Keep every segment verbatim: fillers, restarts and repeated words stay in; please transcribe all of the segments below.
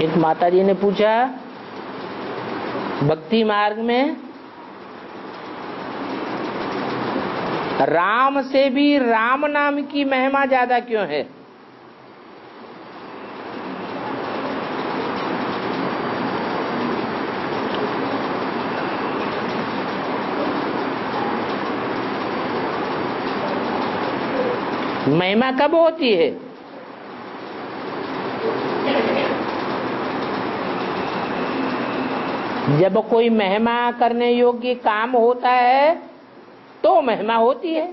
एक माता जी ने पूछा, भक्ति मार्ग में राम से भी राम नाम की महिमा ज्यादा क्यों है? महिमा कब होती है? जब कोई महिमा करने योग्य काम होता है तो महिमा होती है।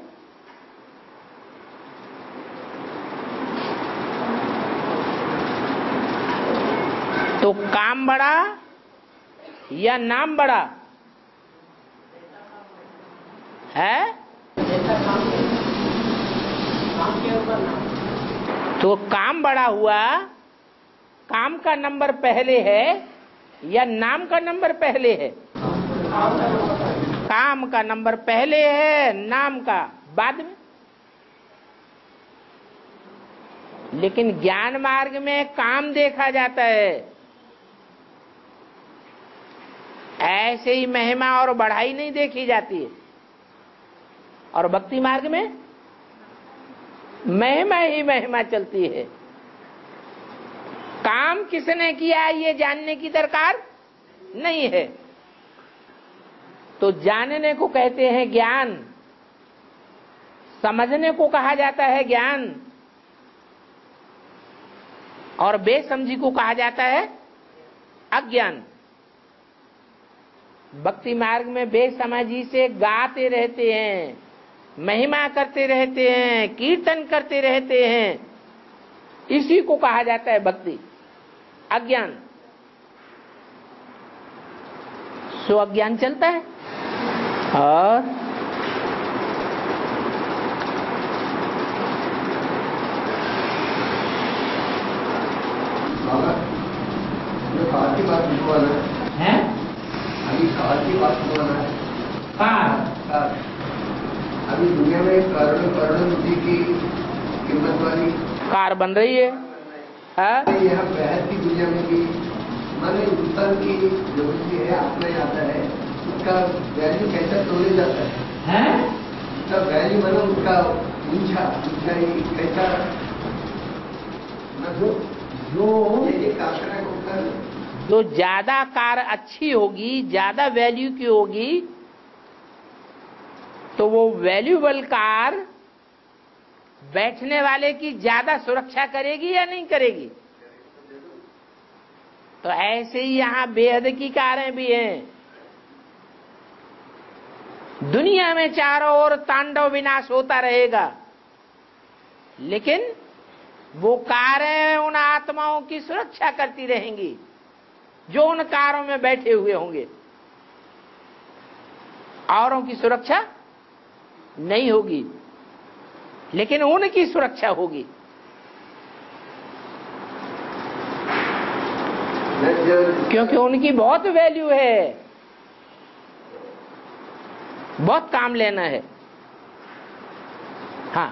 तो काम बड़ा या नाम बड़ा है? तो काम बड़ा हुआ, काम का नंबर पहले है या नाम का नंबर पहले है? काम का नंबर पहले है, नाम का बाद में। लेकिन ज्ञान मार्ग में काम देखा जाता है, ऐसे ही महिमा और बढ़ाई नहीं देखी जाती है। और भक्ति मार्ग में महिमा ही महिमा चलती है। काम किसने किया ये जानने की दरकार नहीं है। तो जानने को कहते हैं ज्ञान, समझने को कहा जाता है ज्ञान, और बेसमझी को कहा जाता है अज्ञान। भक्ति मार्ग में बेसमझी से गाते रहते हैं, महिमा करते रहते हैं, कीर्तन करते रहते हैं, इसी को कहा जाता है भक्ति। अज्ञान सो अज्ञान चलता है। और कार की बात निकलवाना है, अभी कार की बात निकलवाना है। कार कार अभी दुनिया में करोड़ों करोड़ों रुपए की कीमत वाली कार बन रही है। है? यहाँ बहस की दुनिया में भी माने हिंदुस्तान की जो भी है अपना आता है, उसका वैल्यू कैसा तोड़े जाता है, है? उसका वैल्यू मानो उसका ऊंचा ऊंचाई कैसा जो जो एक आंकड़ा होकर जो ज्यादा कार अच्छी होगी, ज्यादा वैल्यू की होगी, तो वो वैल्यूबल कार बैठने वाले की ज्यादा सुरक्षा करेगी या नहीं करेगी? तो ऐसे ही यहां बेहद की कारें भी हैं। दुनिया में चारों ओर तांडव विनाश होता रहेगा, लेकिन वो कारें उन आत्माओं की सुरक्षा करती रहेंगी जो उन कारों में बैठे हुए होंगे। औरों की सुरक्षा नहीं होगी, लेकिन उनकी सुरक्षा होगी। क्योंकि उनकी बहुत वैल्यू है, बहुत काम लेना है। हाँ,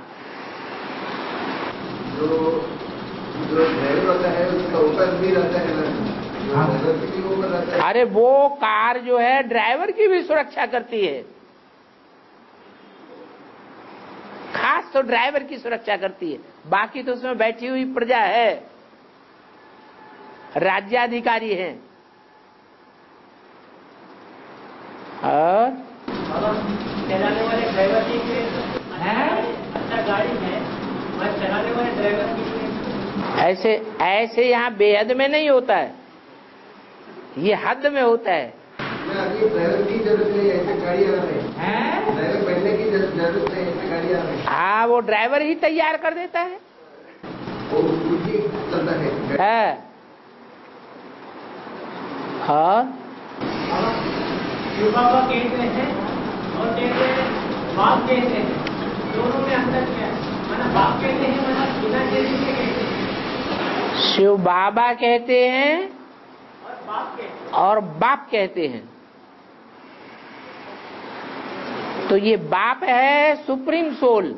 जो जो ड्राइवर होता है उसका ऊपर भी रहता है ना, ड्राइवर भी ऊपर रहता है। अरे वो कार जो है ड्राइवर की भी सुरक्षा करती है, खास तो ड्राइवर की सुरक्षा करती है। बाकी तो उसमें बैठी हुई प्रजा है, राज्याधिकारी हैं। और चलाने वाले ड्राइवर की अच्छा गाड़ी है, वह चलाने वाले ड्राइवर की ऐसे ऐसे यहाँ बेहद में नहीं होता है, ये हद में होता है। अभी ड्राइवर की जरूरत नहीं, ऐसे गाड़ी आ रही है, ड्राइवर बैठने की जरूरत नहीं, ऐसे गाड़ी आ रही है। हाँ, वो ड्राइवर ही तैयार कर देता है। वो उसी चलता है, है। हाँ, शिव बाबा कहते हैं और कहते हैं बाप कहते हैं, दोनों में अंतर क्या है? माना बाप कहते हैं, माना बिना जैसे से कहते हैं। शिव बाबा कहते हैं और बाप कहते हैं। और बाप कहते हैं। तो ये बाप है सुप्रीम सोल।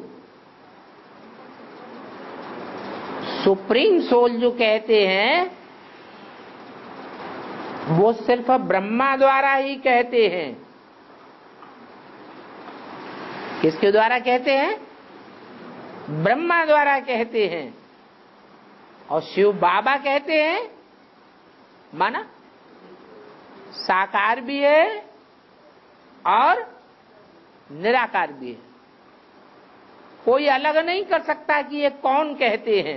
सुप्रीम सोल जो कहते हैं वो सिर्फ ब्रह्मा द्वारा ही कहते हैं। किसके द्वारा कहते हैं? ब्रह्मा द्वारा कहते हैं। और शिव बाबा कहते हैं, माना साकार भी है और निराकार भी है। कोई अलग नहीं कर सकता कि ये कौन कहते हैं।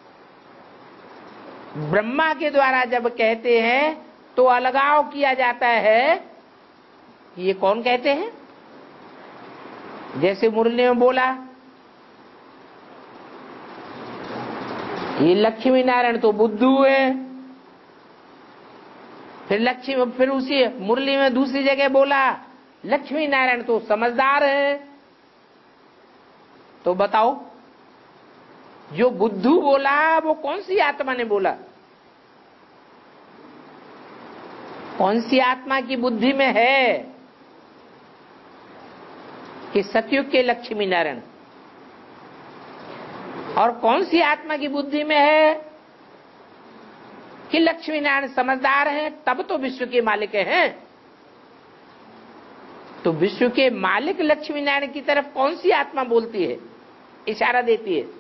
ब्रह्मा के द्वारा जब कहते हैं तो अलगाव किया जाता है कि ये कौन कहते हैं। जैसे मुरली में बोला ये लक्ष्मी नारायण तो बुद्धू है, फिर लक्ष्मी फिर उसी मुरली में दूसरी जगह बोला लक्ष्मी नारायण तो समझदार है। तो बताओ जो बुद्धू बोला वो कौन सी आत्मा ने बोला? कौन सी आत्मा की बुद्धि में है कि सतयुग के लक्ष्मी नारायण, और कौन सी आत्मा की बुद्धि में है कि लक्ष्मी नारायण समझदार हैं, तब तो विश्व के मालिक हैं। तो विश्व के मालिक लक्ष्मी नारायण की तरफ कौन सी आत्मा बोलती है, इशारा देती है?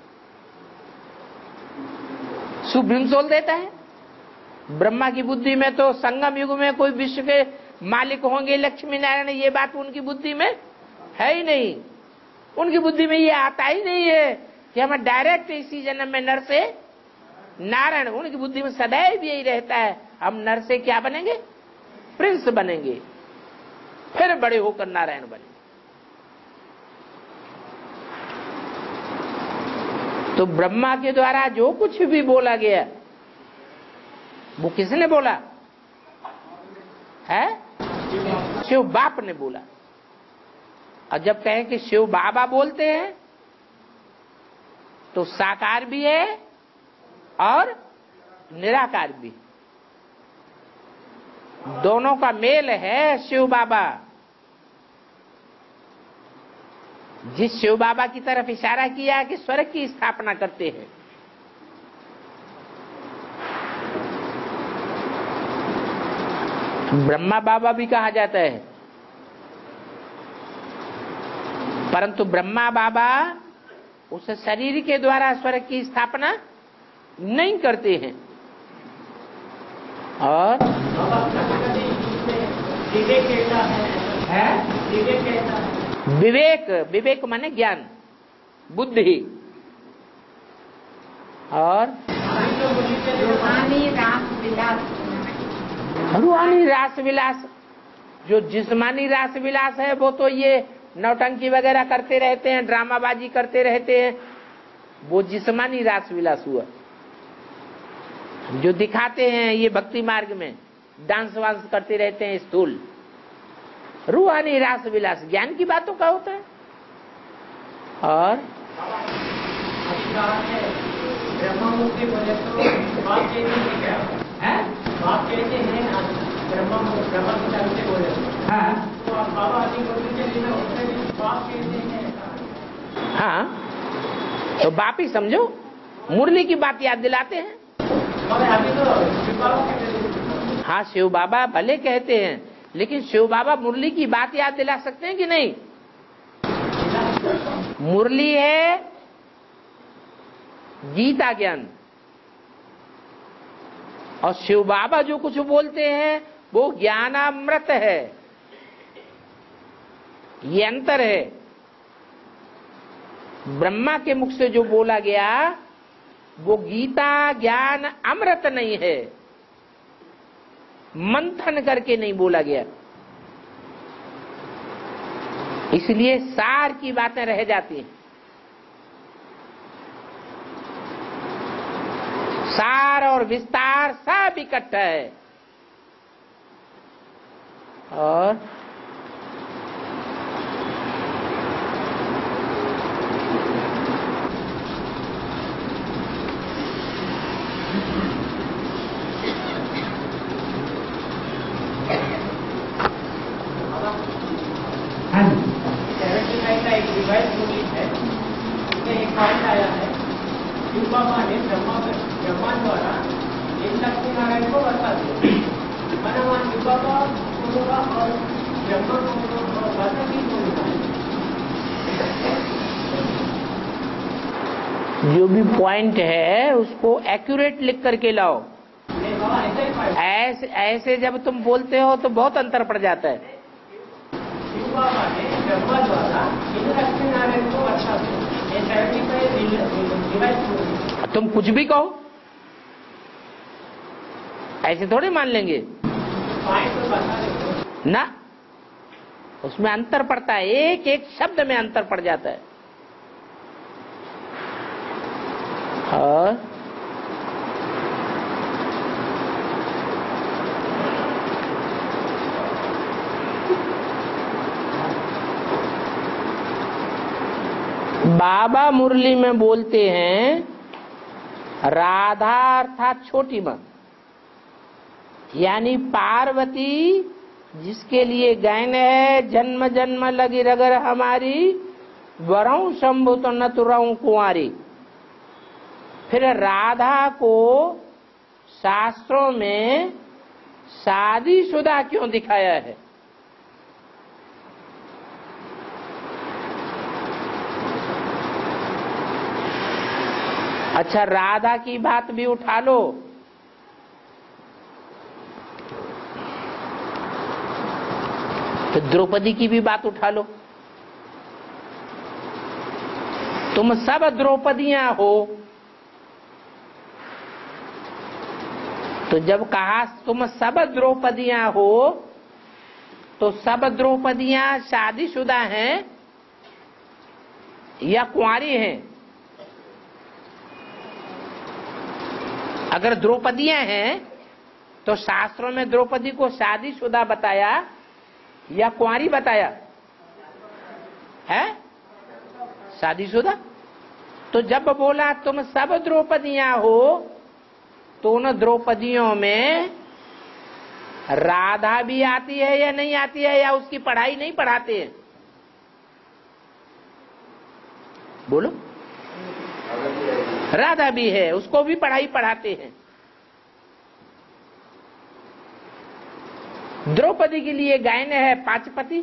सुभ्रमसोल देता है। ब्रह्मा की बुद्धि में तो संगम युग में कोई विश्व के मालिक होंगे लक्ष्मी नारायण, ये बात उनकी बुद्धि में है ही नहीं। उनकी बुद्धि में ये आता ही नहीं है कि हमें डायरेक्ट इसी जन्म में नर से नारायण। उनकी बुद्धि में सदैव यही रहता है हम नर से क्या बनेंगे? प्रिंस बनेंगे, फिर बड़े होकर नारायण बनेंगे। तो ब्रह्मा के द्वारा जो कुछ भी बोला गया वो किसने बोला है? शिव बाप ने बोला। और जब कहें कि शिव बाबा बोलते हैं तो साकार भी है और निराकार भी, दोनों का मेल है शिव बाबा। जिस शिव बाबा की तरफ इशारा किया कि स्वर्ग की स्थापना करते हैं, ब्रह्मा बाबा भी कहा जाता है, परंतु ब्रह्मा बाबा उस शरीर के द्वारा स्वर्ग की स्थापना नहीं करते हैं। और विवेक कैसा है? विवेक कैसा है? विवेक, विवेक माने ज्ञान, बुद्धि। और रूहानी रास विलास, रूहानी रास विलास, जो जिस्मानी रास विलास है वो तो ये नौटंकी वगैरह करते रहते हैं, ड्रामाबाजी करते रहते हैं, वो जिस्मानी रास विलास हुआ। जो दिखाते हैं ये भक्ति मार्ग में डांस वांस करते रहते हैं स्थूल। रूहानी रास विलास ज्ञान की बातों का होता है। और ब्रह्मा मुक्ति बोले तो बात कहते हैं क्या है? बात कहते हैं ब्रह्मा ब्रह्मा की तरफ से बोले तो आप बाबा आदि बोलते हैं उसमें भी बात कहते हैं। हाँ, तो बाप ही समझो, मुरली की बात याद दिलाते हैं। अभी तो शिव बाबा, हाँ शिव बाबा भले कहते हैं, लेकिन शिव बाबा मुरली की बात याद दिला सकते हैं कि नहीं? मुरली है गीता ज्ञान, और शिव बाबा जो कुछ बोलते हैं वो ज्ञानामृत है। ये अंतर है। ब्रह्मा के मुख से जो बोला गया वो गीता ज्ञान अमृत नहीं है, मंथन करके नहीं बोला गया, इसलिए सार की बातें रह जाती हैं। सार और विस्तार सब इकट्ठा है। और एक डिवाइस नोटिस है, इसमें एक पॉइंट आया है, शिव बाबा ने ब्रह्मा ब्रह्मा द्वारा एक लक्ष्मी नारायण को बता दिया भगवान शिवा का होगा और ब्रह्मा को भाषा की होगा। जो भी पॉइंट है उसको एक्यूरेट लिख करके लाओ। नहीं बाबा ऐसे ही ऐसे ऐसे जब तुम बोलते हो तो बहुत अंतर पड़ जाता है। शिव बाबा ने ब्रह्मा द्वारा इन लक्ष्मी नारायण को अच्छा डिवाइस। तुम कुछ भी कहो, ऐसे थोड़े मान लेंगे पॉइंट तो बता देते ना, उसमें अंतर पड़ता है, एक एक शब्द में अंतर पड़ जाता है। और बाबा मुरली में बोलते हैं राधा अर्थात छोटी मां, यानी पार्वती जिसके लिए गैन है, जन्म जन्म लगी रगर हमारी, वरऊ शंभु तो न तुरऊ कुंवारी। फिर राधा को शास्त्रों में शादीशुदा क्यों दिखाया है? अच्छा, राधा की बात भी उठा लो। तो द्रौपदी की भी बात उठा लो। तुम सब द्रौपदियां हो, तो जब कहा तुम सब द्रौपदियां हो, तो सब द्रौपदियां शादीशुदा हैं या कुंवारी हैं? अगर द्रौपदियां हैं तो शास्त्रों में द्रौपदी को शादीशुदा बताया या कुंवारी बताया है? शादीशुदा। तो जब बोला तुम सब द्रौपदियां हो, तो उन द्रौपदियों में राधा भी आती है या नहीं आती है, या उसकी पढ़ाई नहीं पढ़ाते हैं? बोलो। राधा भी है, उसको भी पढ़ाई पढ़ाते हैं। द्रौपदी के लिए गायन है पांचपति।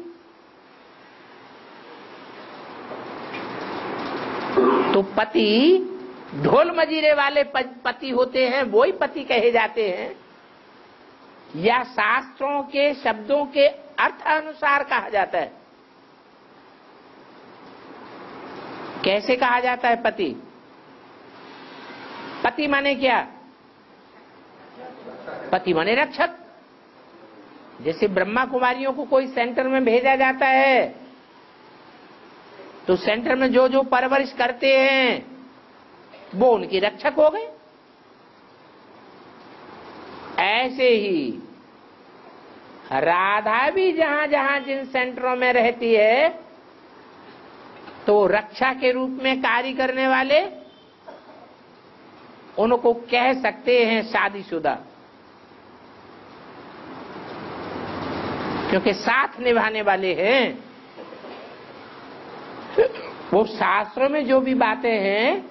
तो पति ढोल मजीरे वाले पति होते हैं, वो ही पति कहे जाते हैं, या शास्त्रों के शब्दों के अर्थ अनुसार कहा जाता है? कैसे कहा जाता है पति? पति माने क्या? पति माने रक्षक। जैसे ब्रह्मा कुमारियों को कोई सेंटर में भेजा जाता है, तो सेंटर में जो जो परवरिश करते हैं वो उनकी रक्षक हो गए। ऐसे ही राधा भी जहां जहां जिन सेंटरों में रहती है, तो रक्षा के रूप में कार्य करने वाले उनको कह सकते हैं शादीशुदा, क्योंकि साथ निभाने वाले हैं। वो शास्त्रों में जो भी बातें हैं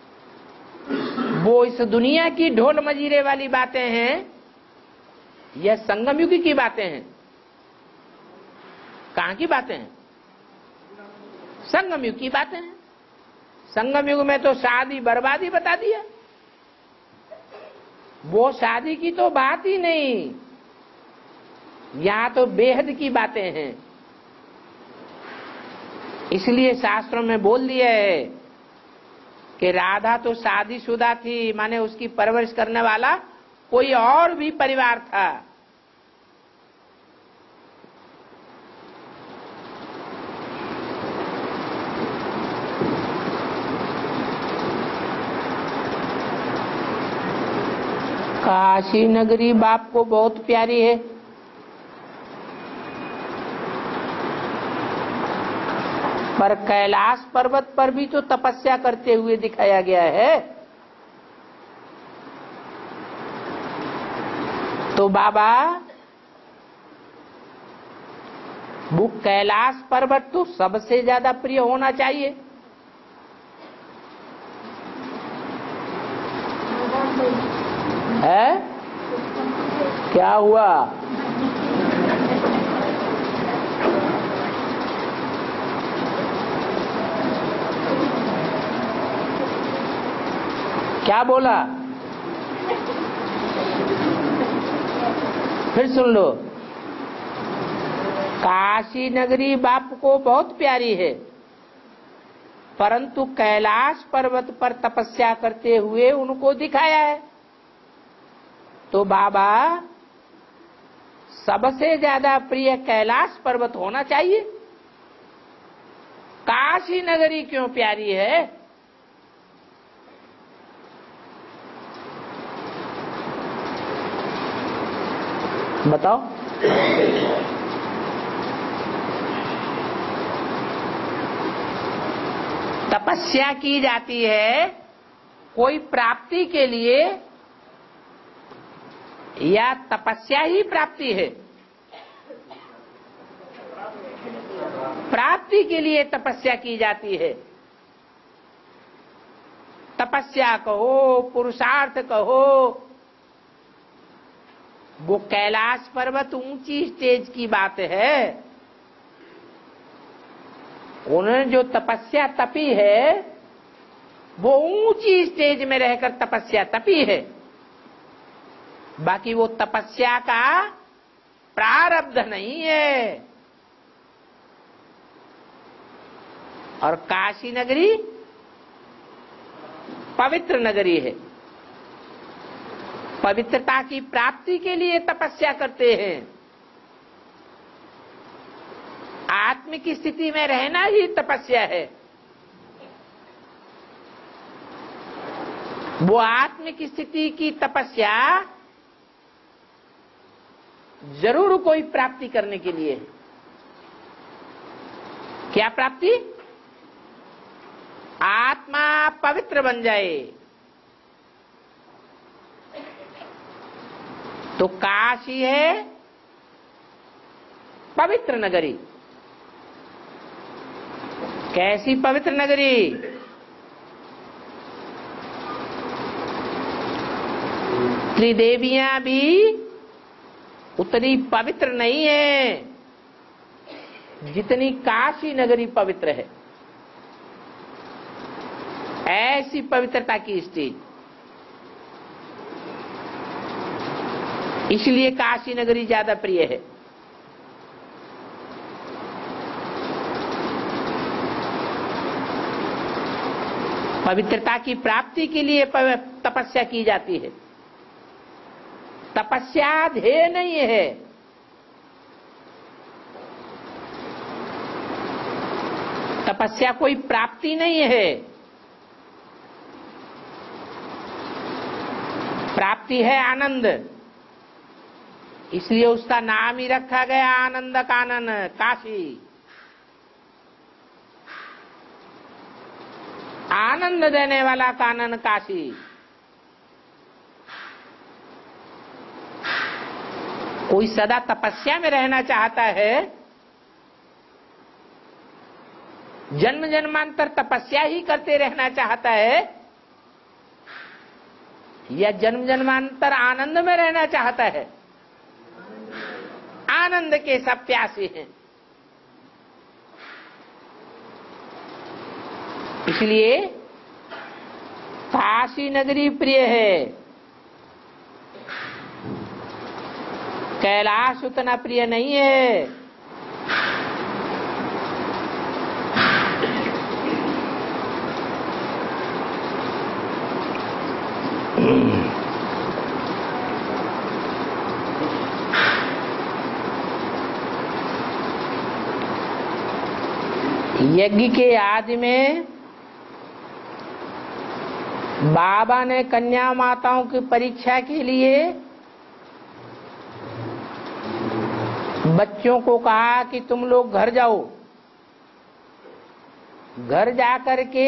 वो इस दुनिया की ढोल मजीरे वाली बातें हैं या संगम युग की बातें हैं? कहां की बातें हैं? संगम युग की बातें हैं। संगम युग में तो शादी बर्बादी बता दिया, वो शादी की तो बात ही नहीं, यहां तो बेहद की बातें हैं। इसलिए शास्त्रों में बोल दिया है कि राधा तो शादीशुदा थी, माने उसकी परवरिश करने वाला कोई और भी परिवार था। काशी नगरी बाप को बहुत प्यारी है। पर कैलाश पर्वत पर भी तो तपस्या करते हुए दिखाया गया है। तो बाबा वो कैलाश पर्वत तो सबसे ज्यादा प्रिय होना चाहिए। है क्या हुआ? क्या बोला? फिर सुन लो। काशी नगरी बाप को बहुत प्यारी है, परंतु कैलाश पर्वत पर तपस्या करते हुए उनको दिखाया है। तो बाबा सबसे ज्यादा प्रिय कैलाश पर्वत होना चाहिए। काशी नगरी क्यों प्यारी है? बताओ। तपस्या की जाती है कोई प्राप्ति के लिए, या तपस्या ही प्राप्ति है? प्राप्ति के लिए तपस्या की जाती है। तपस्या कहो, पुरुषार्थ कहो, वो कैलाश पर्वत ऊंची स्टेज की बात है। उन्होंने जो तपस्या तपी है वो ऊंची स्टेज में रहकर तपस्या तपी है। बाकी वो तपस्या का प्रारब्ध नहीं है। और काशी नगरी पवित्र नगरी है। पवित्रता की प्राप्ति के लिए तपस्या करते हैं। आत्म की स्थिति में रहना ही तपस्या है। वो आत्म की स्थिति की तपस्या जरूर कोई प्राप्ति करने के लिए है। क्या प्राप्ति? आत्मा पवित्र बन जाए। तो काशी है पवित्र नगरी। कैसी पवित्र नगरी? त्रिदेवियां भी उतनी पवित्र नहीं है जितनी काशी नगरी पवित्र है। ऐसी पवित्रता की स्टेज, इसलिए काशी नगरी ज्यादा प्रिय है। पवित्रता की प्राप्ति के लिए तपस्या की जाती है। तपस्या ध्येय नहीं है। तपस्या कोई प्राप्ति नहीं है। प्राप्ति है आनंद, इसलिए उसका नाम ही रखा गया आनंद कानन काशी। आनंद देने वाला कानन काशी। कोई सदा तपस्या में रहना चाहता है, जन्म जन्मांतर तपस्या ही करते रहना चाहता है, या जन्म जन्मांतर आनंद में रहना चाहता है? आनंद के सब प्यासे हैं। इसलिए काशी नगरी प्रिय है, कैलाश उतना प्रिय नहीं है। यज्ञ के आदि में बाबा ने कन्या माताओं की परीक्षा के लिए बच्चों को कहा कि तुम लोग घर जाओ, घर जाकर के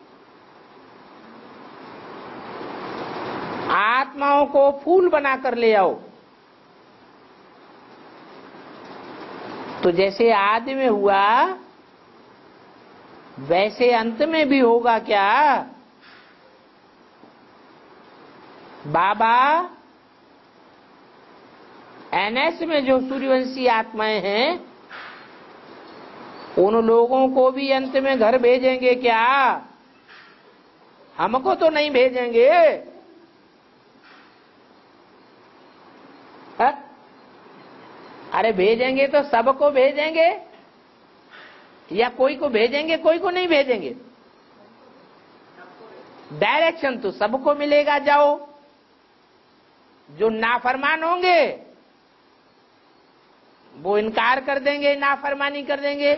आत्माओं को फूल बनाकर ले आओ। तो जैसे आदि में हुआ वैसे अंत में भी होगा क्या? बाबा एनएस में जो सूर्यवंशी आत्माएं हैं, उन लोगों को भी अंत में घर भेजेंगे क्या? हमको तो नहीं भेजेंगे। हा? अरे भेजेंगे तो सबको भेजेंगे या कोई को भेजेंगे, कोई को नहीं भेजेंगे? डायरेक्शन तो सबको मिलेगा, जाओ। जो नाफरमान होंगे वो इनकार कर देंगे, नाफरमानी कर देंगे,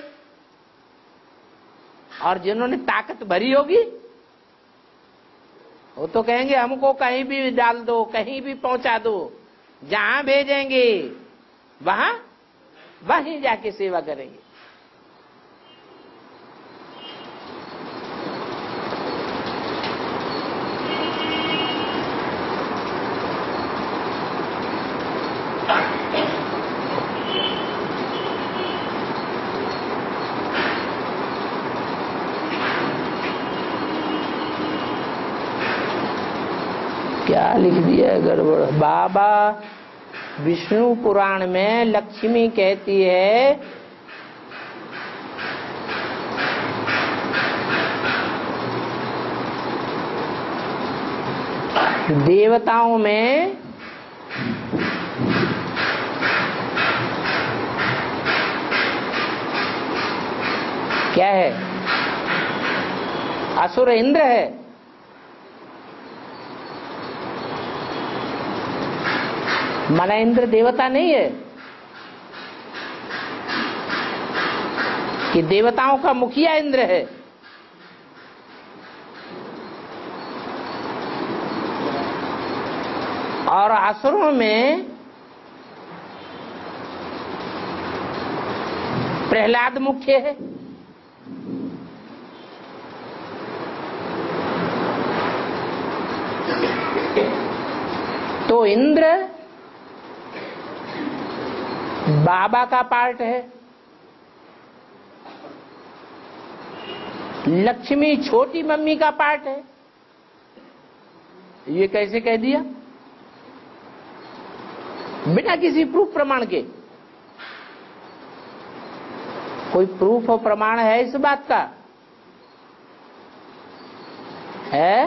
और जिन्होंने ताकत भरी होगी वो तो कहेंगे हमको कहीं भी डाल दो, कहीं भी पहुंचा दो, जहां भेजेंगे वहां वहीं जाके सेवा करेंगे। क्या लिख दिया है गड़बड़? बाबा विष्णु पुराण में लक्ष्मी कहती है देवताओं में क्या है? असुर इंद्र है। माना इंद्र देवता नहीं है कि देवताओं का मुखिया इंद्र है? और असुरों में प्रहलाद मुख्य है। तो इंद्र बाबा का पार्ट है, लक्ष्मी छोटी मम्मी का पार्ट है। ये कैसे कह दिया बिना किसी प्रूफ प्रमाण के? कोई प्रूफ और प्रमाण है इस बात का? है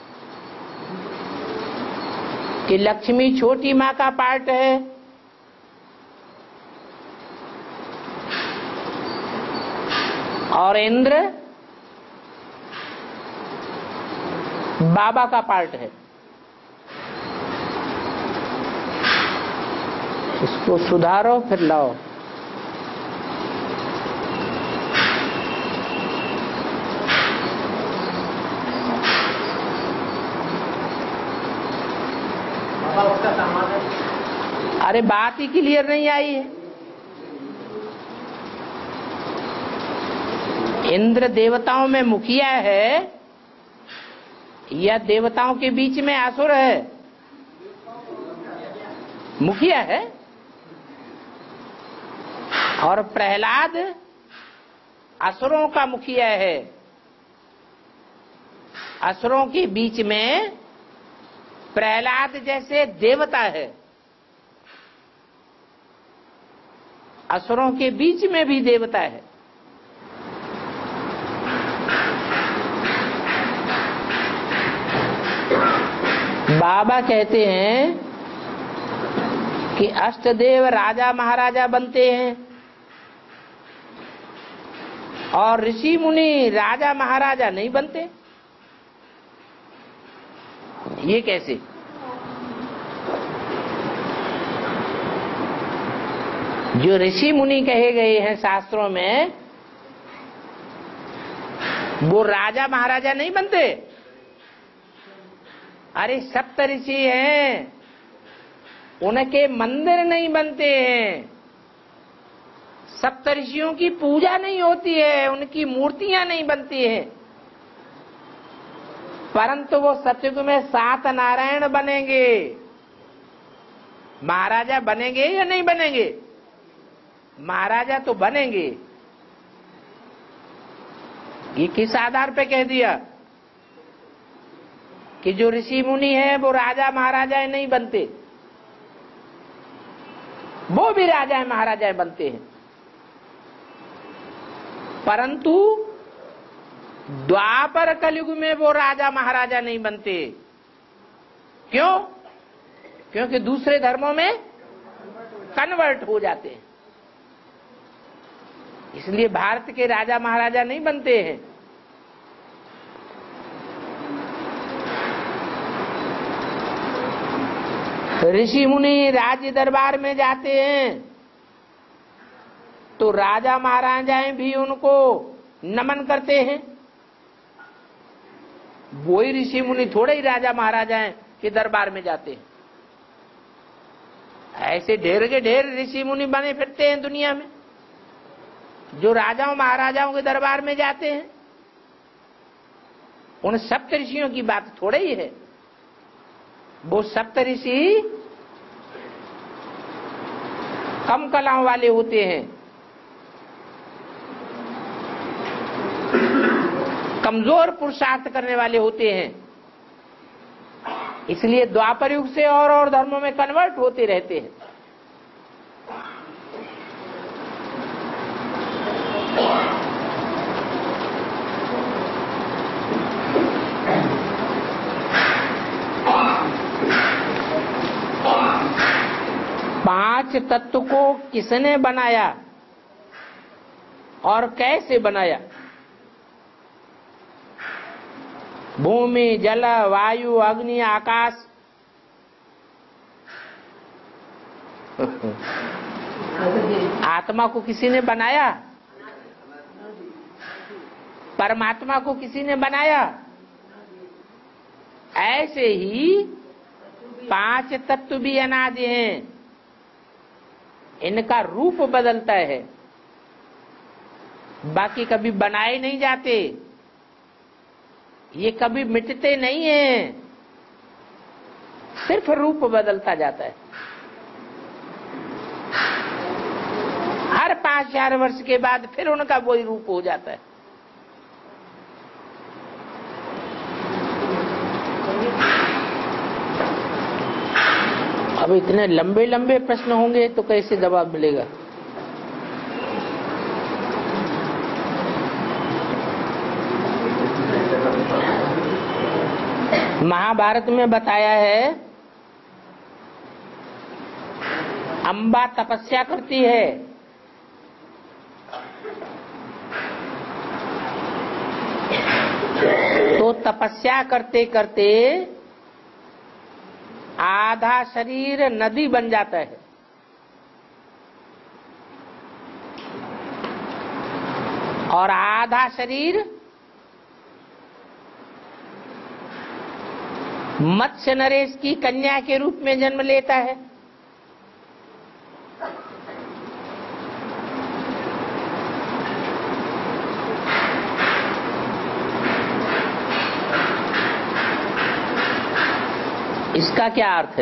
कि लक्ष्मी छोटी माँ का पार्ट है, और इंद्र बाबा का पार्ट है। इसको सुधारो फिर लाओ। बाबा उसका सामान है। अरे बात ही क्लियर नहीं आई है। इंद्र देवताओं में मुखिया है या देवताओं के बीच में असुर है? मुखिया है। और प्रहलाद असुरों का मुखिया है। असुरों के बीच में प्रहलाद जैसे देवता है, असुरों के बीच में भी देवता है। बाबा कहते हैं कि अष्टदेव राजा महाराजा बनते हैं और ऋषि मुनि राजा महाराजा नहीं बनते। ये कैसे? जो ऋषि मुनि कहे गए हैं शास्त्रों में, वो राजा महाराजा नहीं बनते। अरे सप्त ऋषि हैं, उनके मंदिर नहीं बनते हैं, सप्त ऋषियों की पूजा नहीं होती है, उनकी मूर्तियां नहीं बनती हैं, परंतु वो सतयुग में सात नारायण बनेंगे। महाराजा बनेंगे या नहीं बनेंगे? महाराजा तो बनेंगे। ये किस आधार पे कह दिया कि जो ऋषि मुनि है वो राजा महाराजा नहीं बनते? वो भी राजा महाराजा बनते हैं, परंतु द्वापर कलयुग में वो राजा महाराजा नहीं बनते। क्यों? क्योंकि दूसरे धर्मों में कन्वर्ट हो जाते हैं, इसलिए भारत के राजा महाराजा नहीं बनते हैं। ऋषि मुनि राज्य दरबार में जाते हैं तो राजा महाराजाएं भी उनको नमन करते हैं। वो ही ऋषि मुनि थोड़े ही राजा महाराजाएं के दरबार में जाते हैं। ऐसे ढेर के ढेर ऋषि मुनि बने फिरते हैं दुनिया में, जो राजाओं महाराजाओं के दरबार में जाते हैं। उन सप्त ऋषियों की बात थोड़े ही है। वो सप्त ऋषि कम कलाओं वाले होते हैं, कमजोर पुरुषार्थ करने वाले होते हैं, इसलिए द्वापर युग से और और धर्मों में कन्वर्ट होते रहते हैं। पांच तत्व को किसने बनाया और कैसे बनाया? भूमि, जल, वायु, अग्नि, आकाश। आत्मा को किसी ने बनाया? परमात्मा को किसी ने बनाया? ऐसे ही पांच तत्व भी अनादि हैं, इनका रूप बदलता है, बाकी कभी बनाए नहीं जाते, ये कभी मिटते नहीं हैं, सिर्फ रूप बदलता जाता है। हर पांच हजार वर्ष के बाद फिर उनका वही रूप हो जाता है। अब इतने लंबे लंबे प्रश्न होंगे तो कैसे जवाब मिलेगा? महाभारत में बताया है, अंबा तपस्या करती है, तो तपस्या करते करते आधा शरीर नदी बन जाता है, और आधा शरीर मत्स्य नरेश की कन्या के रूप में जन्म लेता है। इसका क्या अर्थ है?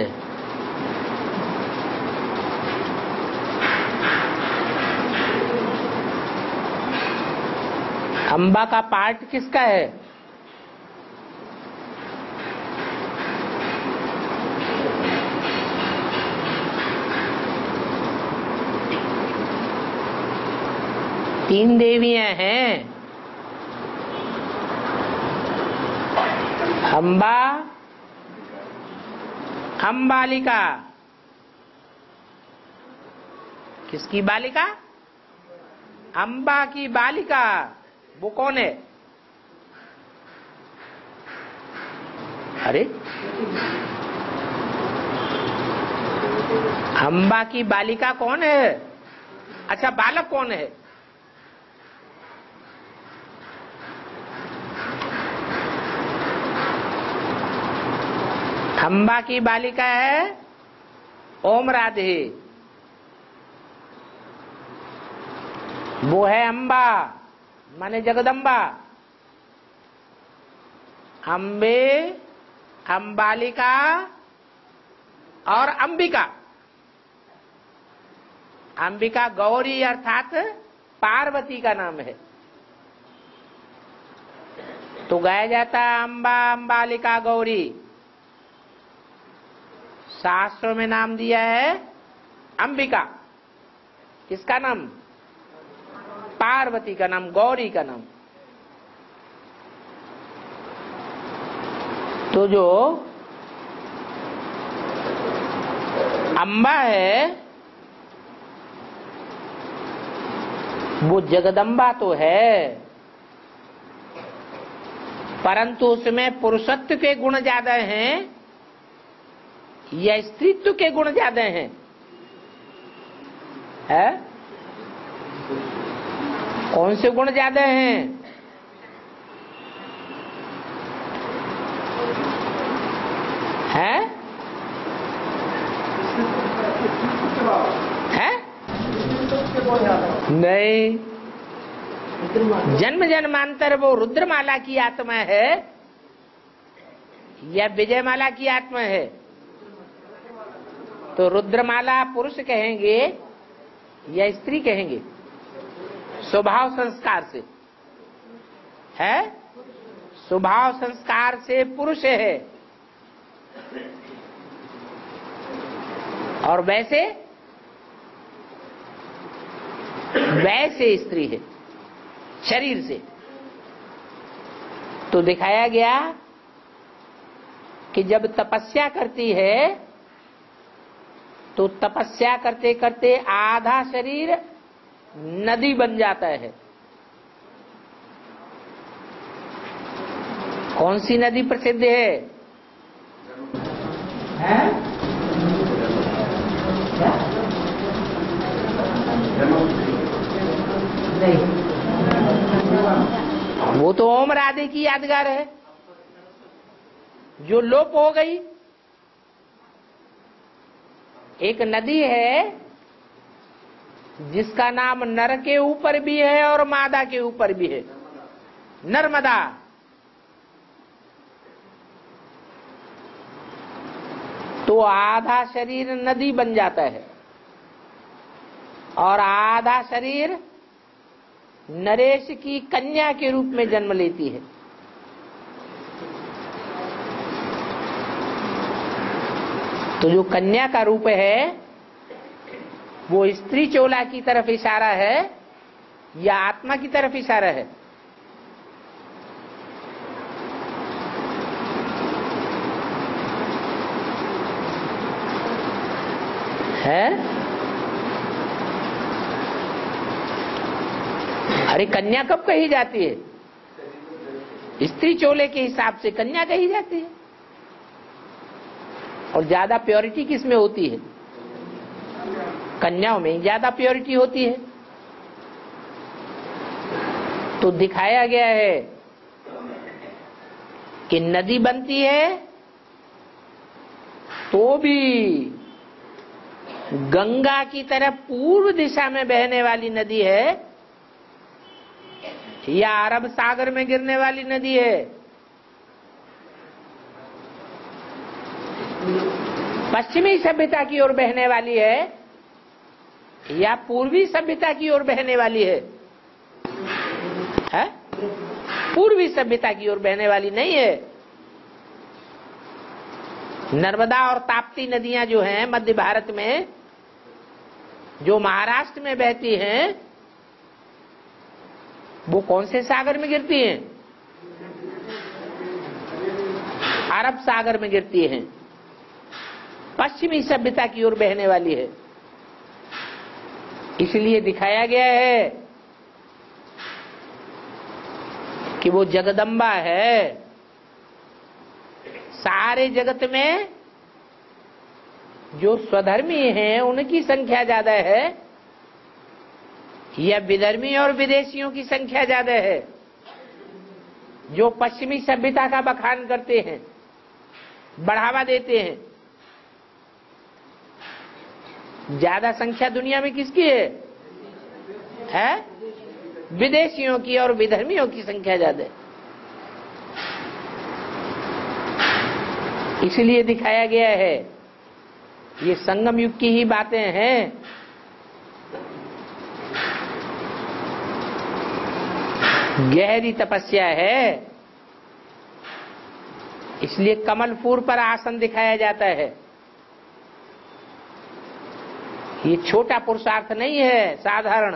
अंबा का पार्ट किसका है? तीन देवियां हैं, अंबा, अंबालिका। किसकी बालिका? अंबा की बालिका। वो कौन है? अरे, अंबा की बालिका कौन है? अच्छा, बालक कौन है? अंबा की बालिका है ओम राधे, वो है अंबा माने जगदम्बा। अंबे, अंबालिका और अंबिका। अंबिका गौरी अर्थात पार्वती का नाम है। तो गाया जाता है अंबा, अंबालिका, गौरी। शास्त्रों में नाम दिया है अंबिका। किसका नाम? पार्वती का नाम, गौरी का नाम। तो जो अम्बा है वो जगदम्बा तो है, परंतु उसमें पुरुषत्व के गुण ज्यादा हैं या स्त्रीत्व के गुण ज्यादा हैं? है? कौन से गुण ज्यादा हैं? हैं? हैं? नहीं, जन्म जन्मांतर वो रुद्रमाला की आत्मा है या विजयमाला की आत्मा है? तो रुद्रमाला पुरुष कहेंगे या स्त्री कहेंगे? स्वभाव संस्कार से है, स्वभाव संस्कार से पुरुष है, और वैसे वैसे स्त्री है शरीर से। तो दिखाया गया कि जब तपस्या करती है तो तपस्या करते करते आधा शरीर नदी बन जाता है। कौन सी नदी प्रसिद्ध है? है? नहीं, वो तो ओम राधे की यादगार है जो लोप हो गई। एक नदी है जिसका नाम नर के ऊपर भी है और मादा के ऊपर भी है, नर्मदा। तो आधा शरीर नदी बन जाता है और आधा शरीर नरेश की कन्या के रूप में जन्म लेती है। तो जो कन्या का रूप है वो स्त्री चोला की तरफ इशारा है या आत्मा की तरफ इशारा है? है? अरे कन्या कब कही जाती है? स्त्री चोले के हिसाब से कन्या कही जाती है। और ज्यादा प्योरिटी किस में होती है? कन्याओं में ज्यादा प्योरिटी होती है। तो दिखाया गया है कि नदी बनती है तो भी गंगा की तरफ पूर्व दिशा में बहने वाली नदी है या अरब सागर में गिरने वाली नदी है? पश्चिमी सभ्यता की ओर बहने वाली है या पूर्वी सभ्यता की ओर बहने वाली है? है? पूर्वी सभ्यता की ओर बहने वाली नहीं है। नर्मदा और ताप्ती नदियां जो हैं मध्य भारत में, जो महाराष्ट्र में बहती हैं, वो कौन से सागर में गिरती हैं? अरब सागर में गिरती हैं। पश्चिमी सभ्यता की ओर बहने वाली है। इसलिए दिखाया गया है कि वो जगदम्बा है। सारे जगत में जो स्वधर्मी हैं उनकी संख्या ज्यादा है या विधर्मी और विदेशियों की संख्या ज्यादा है? जो पश्चिमी सभ्यता का बखान करते हैं, बढ़ावा देते हैं, ज्यादा संख्या दुनिया में किसकी है? है? विदेशियों की और विधर्मियों की संख्या ज्यादा है। इसलिए दिखाया गया है, ये संगम युग की ही बातें हैं। गहरी तपस्या है, इसलिए कमल फूल पर आसन दिखाया जाता है। ये छोटा पुरुषार्थ नहीं है साधारण।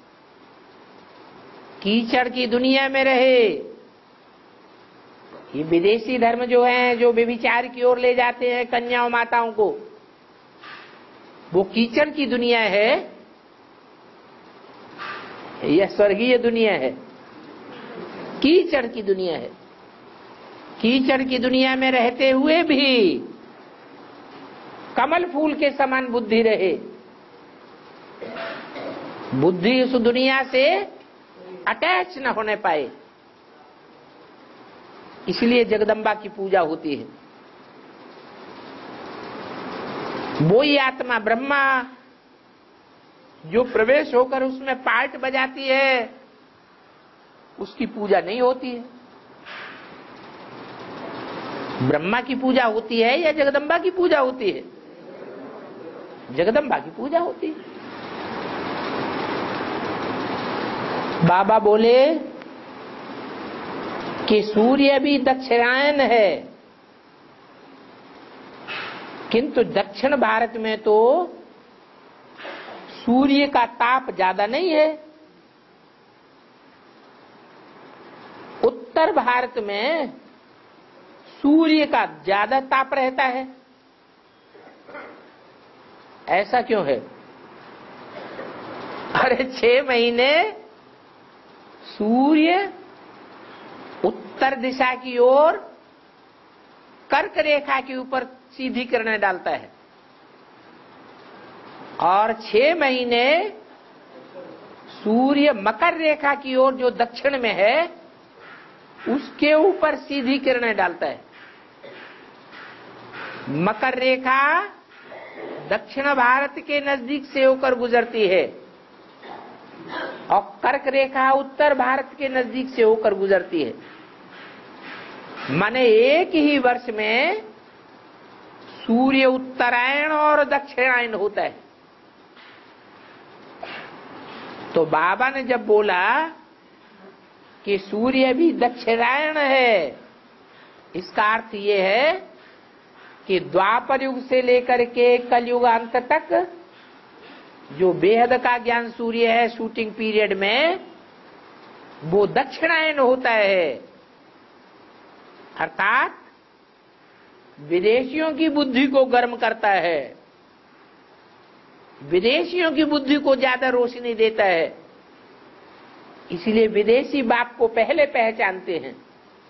कीचड़ की दुनिया में रहे, ये विदेशी धर्म जो है, जो व्यभिचार की ओर ले जाते हैं कन्याओं माताओं को, वो कीचड़ की दुनिया है, यह स्वर्गीय दुनिया है। कीचड़ की दुनिया है। कीचड़ की दुनिया में रहते हुए भी कमल फूल के समान बुद्धि रहे, बुद्धि उस दुनिया से अटैच न होने पाए, इसलिए जगदम्बा की पूजा होती है। वो ही आत्मा ब्रह्मा जो प्रवेश होकर उसमें पार्ट बजाती है, उसकी पूजा नहीं होती है। ब्रह्मा की पूजा होती है या जगदम्बा की पूजा होती है? जगदम्बा की पूजा होती है। बाबा बोले कि सूर्य भी दक्षिणायन है, किंतु दक्षिण भारत में तो सूर्य का ताप ज्यादा नहीं है। उत्तर भारत में सूर्य का ज्यादा ताप रहता है। ऐसा क्यों है? अरे छह महीने सूर्य उत्तर दिशा की ओर कर्क रेखा के ऊपर सीधी किरणें डालता है, और छह महीने सूर्य मकर रेखा की ओर जो दक्षिण में है उसके ऊपर सीधी किरणें डालता है। मकर रेखा दक्षिण भारत के नजदीक से होकर गुजरती है और कर्क रेखा उत्तर भारत के नजदीक से होकर गुजरती है। माने एक ही वर्ष में सूर्य उत्तरायण और दक्षिणायन होता है। तो बाबा ने जब बोला कि सूर्य भी दक्षिणायन है, इसका अर्थ ये है कि द्वापर युग से लेकर के कलयुग अंत तक जो बेहद का ज्ञान सूर्य है शूटिंग पीरियड में, वो दक्षिणायन होता है। अर्थात विदेशियों की बुद्धि को गर्म करता है, विदेशियों की बुद्धि को ज्यादा रोशनी देता है। इसलिए विदेशी बाप को पहले पहचानते हैं,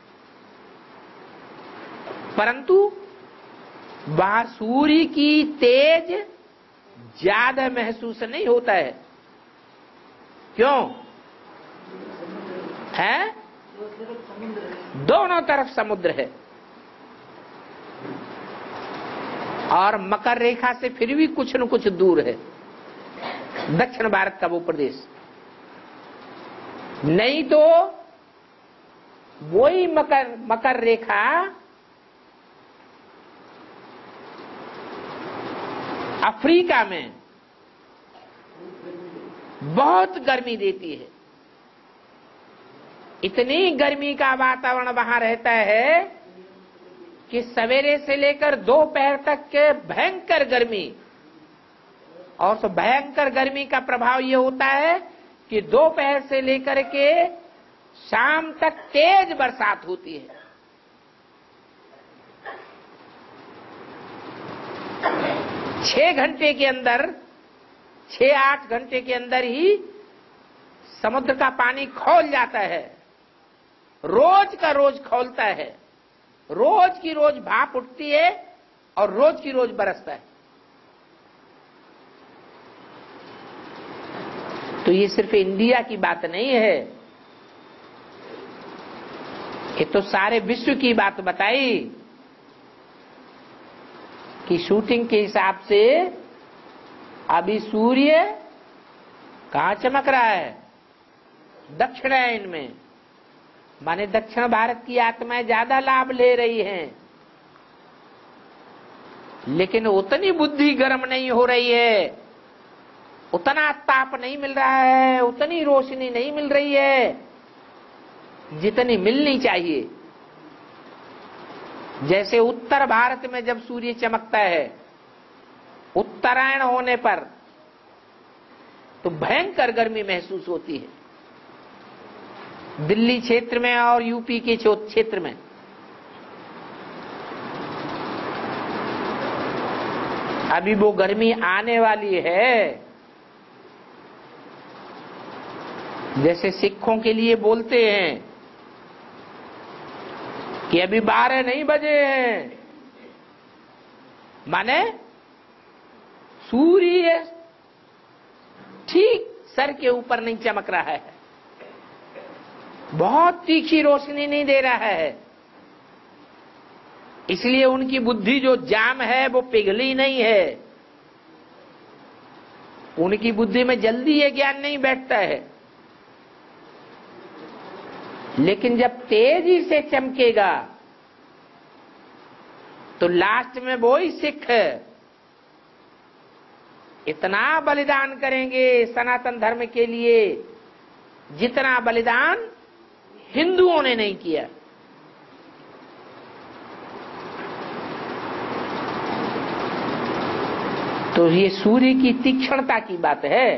परंतु वहां सूर्य की तेज ज्यादा महसूस नहीं होता है। क्यों है? दोनों तरफ समुद्र है, और मकर रेखा से फिर भी कुछ न कुछ दूर है दक्षिण भारत का वो प्रदेश। नहीं तो वही मकर मकर रेखा अफ्रीका में बहुत गर्मी देती है। इतनी गर्मी का वातावरण वहां रहता है कि सवेरे से लेकर दोपहर तक के भयंकर गर्मी, और तो भयंकर गर्मी का प्रभाव ये होता है कि दोपहर से लेकर के शाम तक तेज बरसात होती है। छह घंटे के अंदर, छह आठ घंटे के अंदर ही समुद्र का पानी खौल जाता है, रोज का रोज खौलता है, रोज की रोज भाप उठती है और रोज की रोज बरसता है। तो ये सिर्फ इंडिया की बात नहीं है, ये तो सारे विश्व की बात बताई कि शूटिंग के हिसाब से अभी सूर्य कहां चमक रहा है? दक्षिणायन में। माने दक्षिण भारत की आत्माएं ज्यादा लाभ ले रही हैं, लेकिन उतनी बुद्धि गर्म नहीं हो रही है, उतना ताप नहीं मिल रहा है, उतनी रोशनी नहीं मिल रही है जितनी मिलनी चाहिए। जैसे उत्तर भारत में जब सूर्य चमकता है, उत्तरायण होने पर तो भयंकर गर्मी महसूस होती है। दिल्ली क्षेत्र में और यूपी के क्षेत्र में अभी वो गर्मी आने वाली है। जैसे सिखों के लिए बोलते हैं कि अभी बारह नहीं बजे हैं, माने सूर्य ठीक सर के ऊपर नहीं चमक रहा है, बहुत तीखी रोशनी नहीं दे रहा है, इसलिए उनकी बुद्धि जो जाम है वो पिघली नहीं है, उनकी बुद्धि में जल्दी ये ज्ञान नहीं बैठता है। लेकिन जब तेजी से चमकेगा तो लास्ट में वो ही सिख इतना बलिदान करेंगे सनातन धर्म के लिए जितना बलिदान हिंदुओं ने नहीं किया। तो ये सूर्य की तीक्ष्णता की बात है।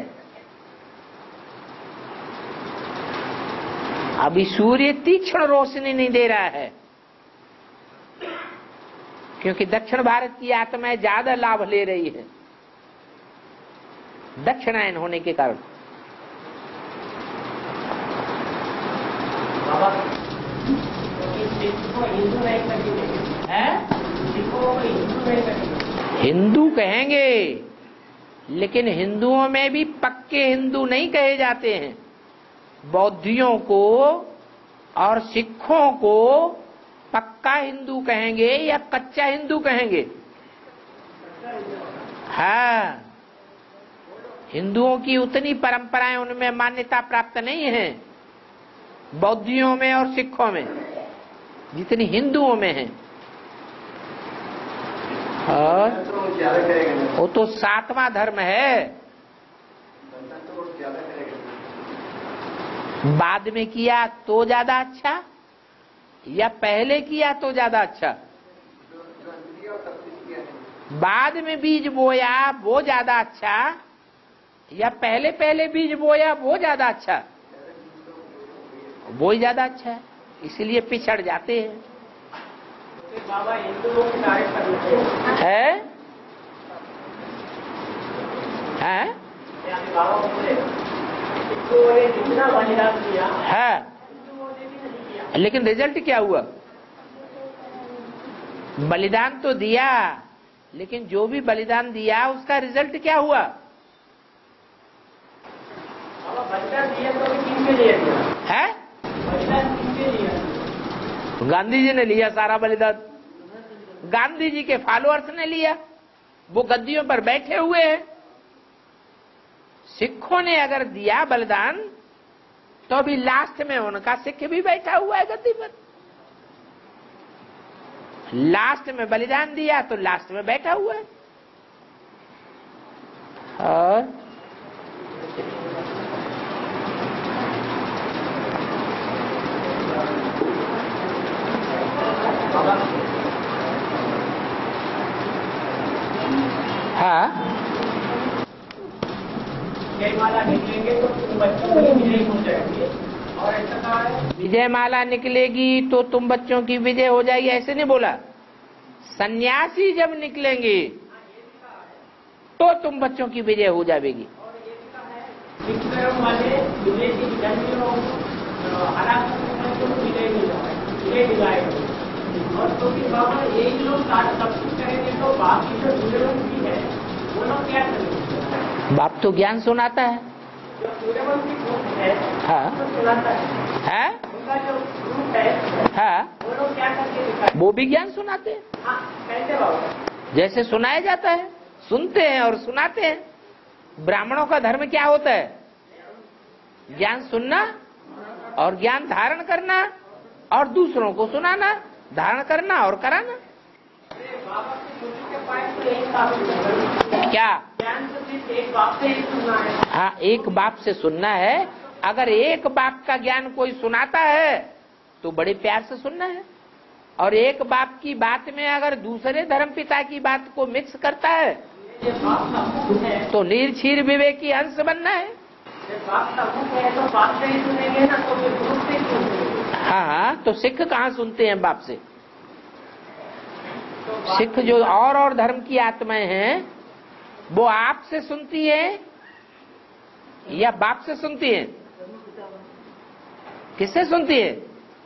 अभी सूर्य तीक्ष्ण रोशनी नहीं दे रहा है क्योंकि दक्षिण भारत की आत्माएं ज्यादा लाभ ले रही है दक्षिणायन होने के कारण। हिंदू कहेंगे लेकिन हिंदुओं में भी पक्के हिंदू नहीं कहे जाते हैं। बौद्धियों को और सिखों को पक्का हिंदू कहेंगे या कच्चा हिंदू कहेंगे? हाँ, हिंदुओं की उतनी परंपराएं उनमें मान्यता प्राप्त नहीं है बौद्धियों में और सिखों में जितनी हिंदुओं में है। और वो तो सातवां धर्म है, बाद में किया तो ज्यादा अच्छा या पहले किया तो ज्यादा अच्छा? बाद में बीज बोया वो ज्यादा अच्छा या पहले पहले बीज बोया वो ज्यादा अच्छा? वो ही ज्यादा अच्छा है, इसलिए पिछड़ जाते हैं। बाबा हिंदू लोग की तारीफ करते हैं है? है? बाबा बोले तो ये जितना बलिदान दिया है, लेकिन रिजल्ट क्या हुआ? बलिदान तो दिया, लेकिन जो भी बलिदान दिया उसका रिजल्ट क्या हुआ? बलिदान दिया तो किसके लिए दिया है? बलिदान किसके लिए? गांधी जी ने लिया सारा बलिदान, गांधी जी के फॉलोअर्स ने लिया, वो गद्दियों पर बैठे हुए हैं। सिखों ने अगर दिया बलिदान तो अभी लास्ट में उनका सिख भी बैठा हुआ है गद्दी पर। लास्ट में बलिदान दिया तो लास्ट में बैठा हुआ है। और हाँ, जयमाला निकलेंगे तो तुम बच्चों को विजय हो जाएंगे और ऐसा कहा है विजय माला निकलेगी तो तुम बच्चों की विजय हो जाएगी, ऐसे नहीं बोला। सन्यासी जब निकलेंगे तो तुम बच्चों की विजय हो जाएगी। वाले विदेशी जन्मियों हालात विजय विजय दिलाएंगे और तो फिर बाबा एक लोग सब कुछ करेंगे तो बाकी जो दूसरे लोग भी है वो लोग क्या करेंगे? बाप तो ज्ञान सुनाता है। जो सूर्यवंशी ग्रुप है हाँ, तो सुनाता है, है? उनका जो ग्रुप है हाँ, वो लोग क्या करके दिखाते? वो भी ज्ञान सुनाते हैं। हाँ, कैसे बाबा? जैसे सुनाया जाता है, सुनते हैं और सुनाते हैं। ब्राह्मणों का धर्म क्या होता है? ज्ञान सुनना और ज्ञान धारण करना और दूसरों को सुनाना, धारण करना और कराना। बाबा से छोटे के पास तो एक साबित क्या? ज्ञान तो सिर्फ एक बाप से ही सुनना है। हाँ, एक बाप से सुनना है। अगर एक बाप का ज्ञान कोई सुनाता है तो बड़े प्यार से सुनना है, और एक बाप की बात में अगर दूसरे धर्म पिता की बात को मिक्स करता है ये बाप का मुख है, तो नीर क्षीर विवेक की अंश बनना है। ये बाप का मुख है तो बाप से ही सुनेंगे ना, तो फिर गुरु से ही सुनेंगे। हाँ हाँ, तो सिख कहाँ सुनते हैं बाप से? तो बाप सिख जो और और धर्म की आत्माएं हैं वो आप से सुनती है या बाप से सुनती है? किससे सुनती है?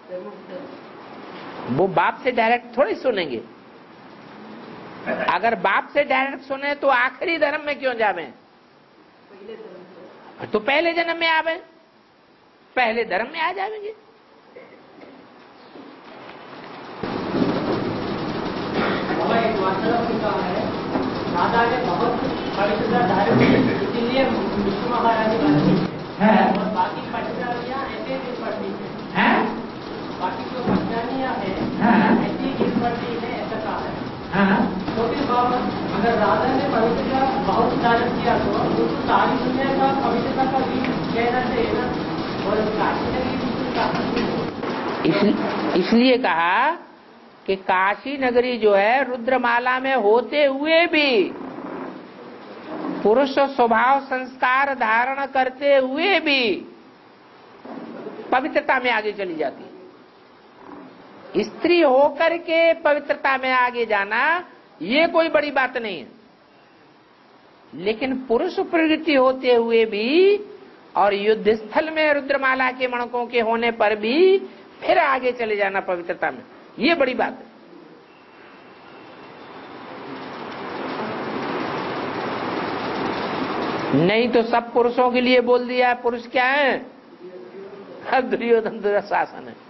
वो बाप से डायरेक्ट थोड़ी सुनेंगे। अगर बाप से डायरेक्ट सुने तो आखिरी धर्म में क्यों जावे? तो पहले जन्म में आवे, पहले धर्म में आ जाएंगे। बाबा एक वास्तव में कहा है, दादा ने बहुत पवित्रता धारण की, इसीलिए विष्णु महाराज बनती है और बाकी पटनानियाँ ऐसे ही पढ़ती है, बाकी जो पटनानियाँ है ऐसी ही पढ़ती है, ऐसा कहा है। तो फिर बाबा अगर राधा ने पवित्रता बहुत धारण किया तो उसको सारी दुनिया का पवित्रता का भी कहना चाहिए ना, और काशी नगरी बिल्कुल काफी। इस, इसलिए कहा कि काशी नगरी जो है रुद्रमाला में होते हुए भी, पुरुष स्वभाव संस्कार धारण करते हुए भी पवित्रता में आगे चली जाती है। स्त्री होकर के पवित्रता में आगे जाना ये कोई बड़ी बात नहीं है, लेकिन पुरुष प्रवृत्ति होते हुए भी और युद्ध स्थल में रुद्रमाला के मणकों के होने पर भी फिर आगे चले जाना पवित्रता में, ये बड़ी बात है। नहीं तो सब पुरुषों के लिए बोल दिया, पुरुष क्या है? दुर्योधन दुराशासन है।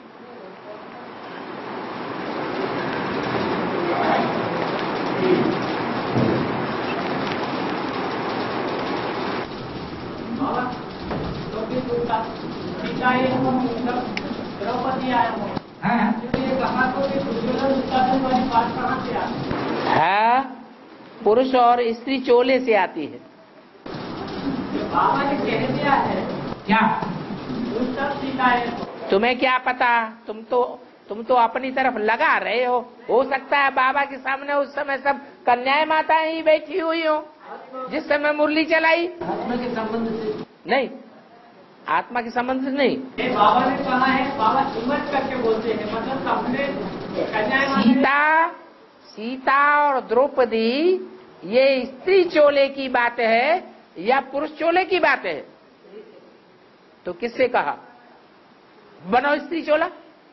द्रौपदी आया हो, ये कहा तो दुर्योधन दुशासन वाली बात कहाँ से आती है? है पुरुष और स्त्री चोले से आती है। बाबा ने कह दिया है क्या? सब सिखाए। तुम्हें क्या पता? तुम तो तुम तो अपनी तरफ लगा रहे हो हो सकता है बाबा के सामने उस समय सब कन्याएं माताएं ही बैठी हुई हो जिस समय मुरली चलाई। आत्मा के संबंध से नहीं, आत्मा के संबंध से नहीं। ये बाबा ने कहा है, बाबा हिम्मत करके बोलते हैं, मतलब सामने कन्याएं माताएं। सीता सीता और द्रौपदी ये स्त्री चोले की बात है या पुरुष चोले की बात है? तो किससे कहा बनो स्त्री चोला?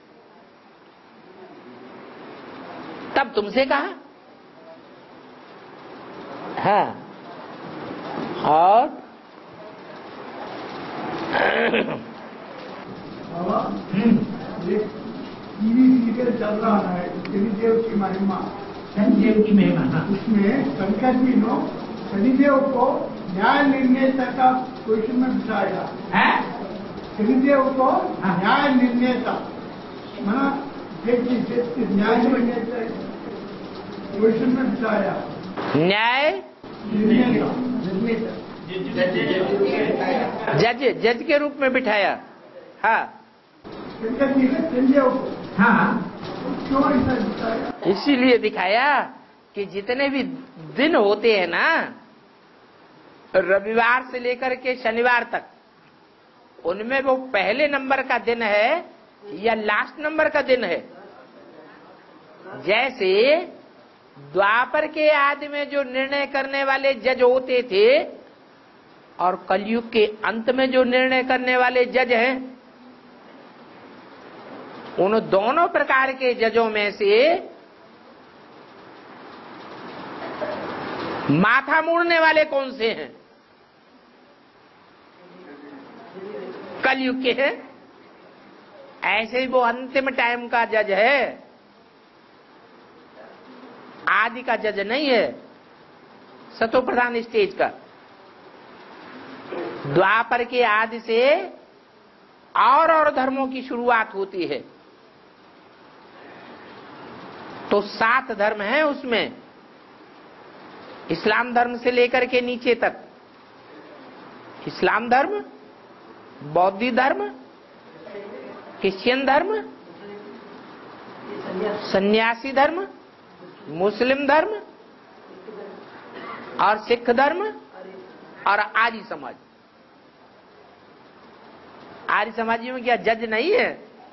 तब तुमसे कहा। हाँ, और बाबा ये टीवी सीरियल चल रहा है शनिदेव की महिमा, शनिदेव की महिमा। हाँ, उसमें शंकर जी ने शनिदेव को न्याय निर्णेता का क्वेश्चन में बिठाया है? शनिदेव को हाँ। न्याय निर्णेता मना न्याय निर्णेता क्वेश्चन में बिठाया। न्याय निर्णेता निर्णेता जज जज के रूप में बिठाया। हाँ, शंकर जी ने संदेव को हाँ, क्यों ऐसा बिठाया? इसीलिए दिखाया कि जितने भी दिन होते हैं ना, रविवार से लेकर के शनिवार तक, उनमें वो पहले नंबर का दिन है या लास्ट नंबर का दिन है। जैसे द्वापर के आदि में जो निर्णय करने वाले जज होते थे और कलयुग के अंत में जो निर्णय करने वाले जज हैं, उन दोनों प्रकार के जजों में से माथा मोड़ने वाले कौन से हैं? कलयुग के हैं। ऐसे ही वो अंतिम टाइम का जज है, आदि का जज नहीं है, सतो प्रधान स्टेज का। द्वापर के आदि से और और धर्मों की शुरुआत होती है, तो सात धर्म हैं उसमें, इस्लाम धर्म से लेकर के नीचे तक। इस्लाम धर्म, बौद्ध धर्म, क्रिश्चियन धर्म, सन्यासी धर्म, मुस्लिम धर्म और सिख धर्म और आर्य समाज। आर्य समाजियों में क्या जज नहीं है?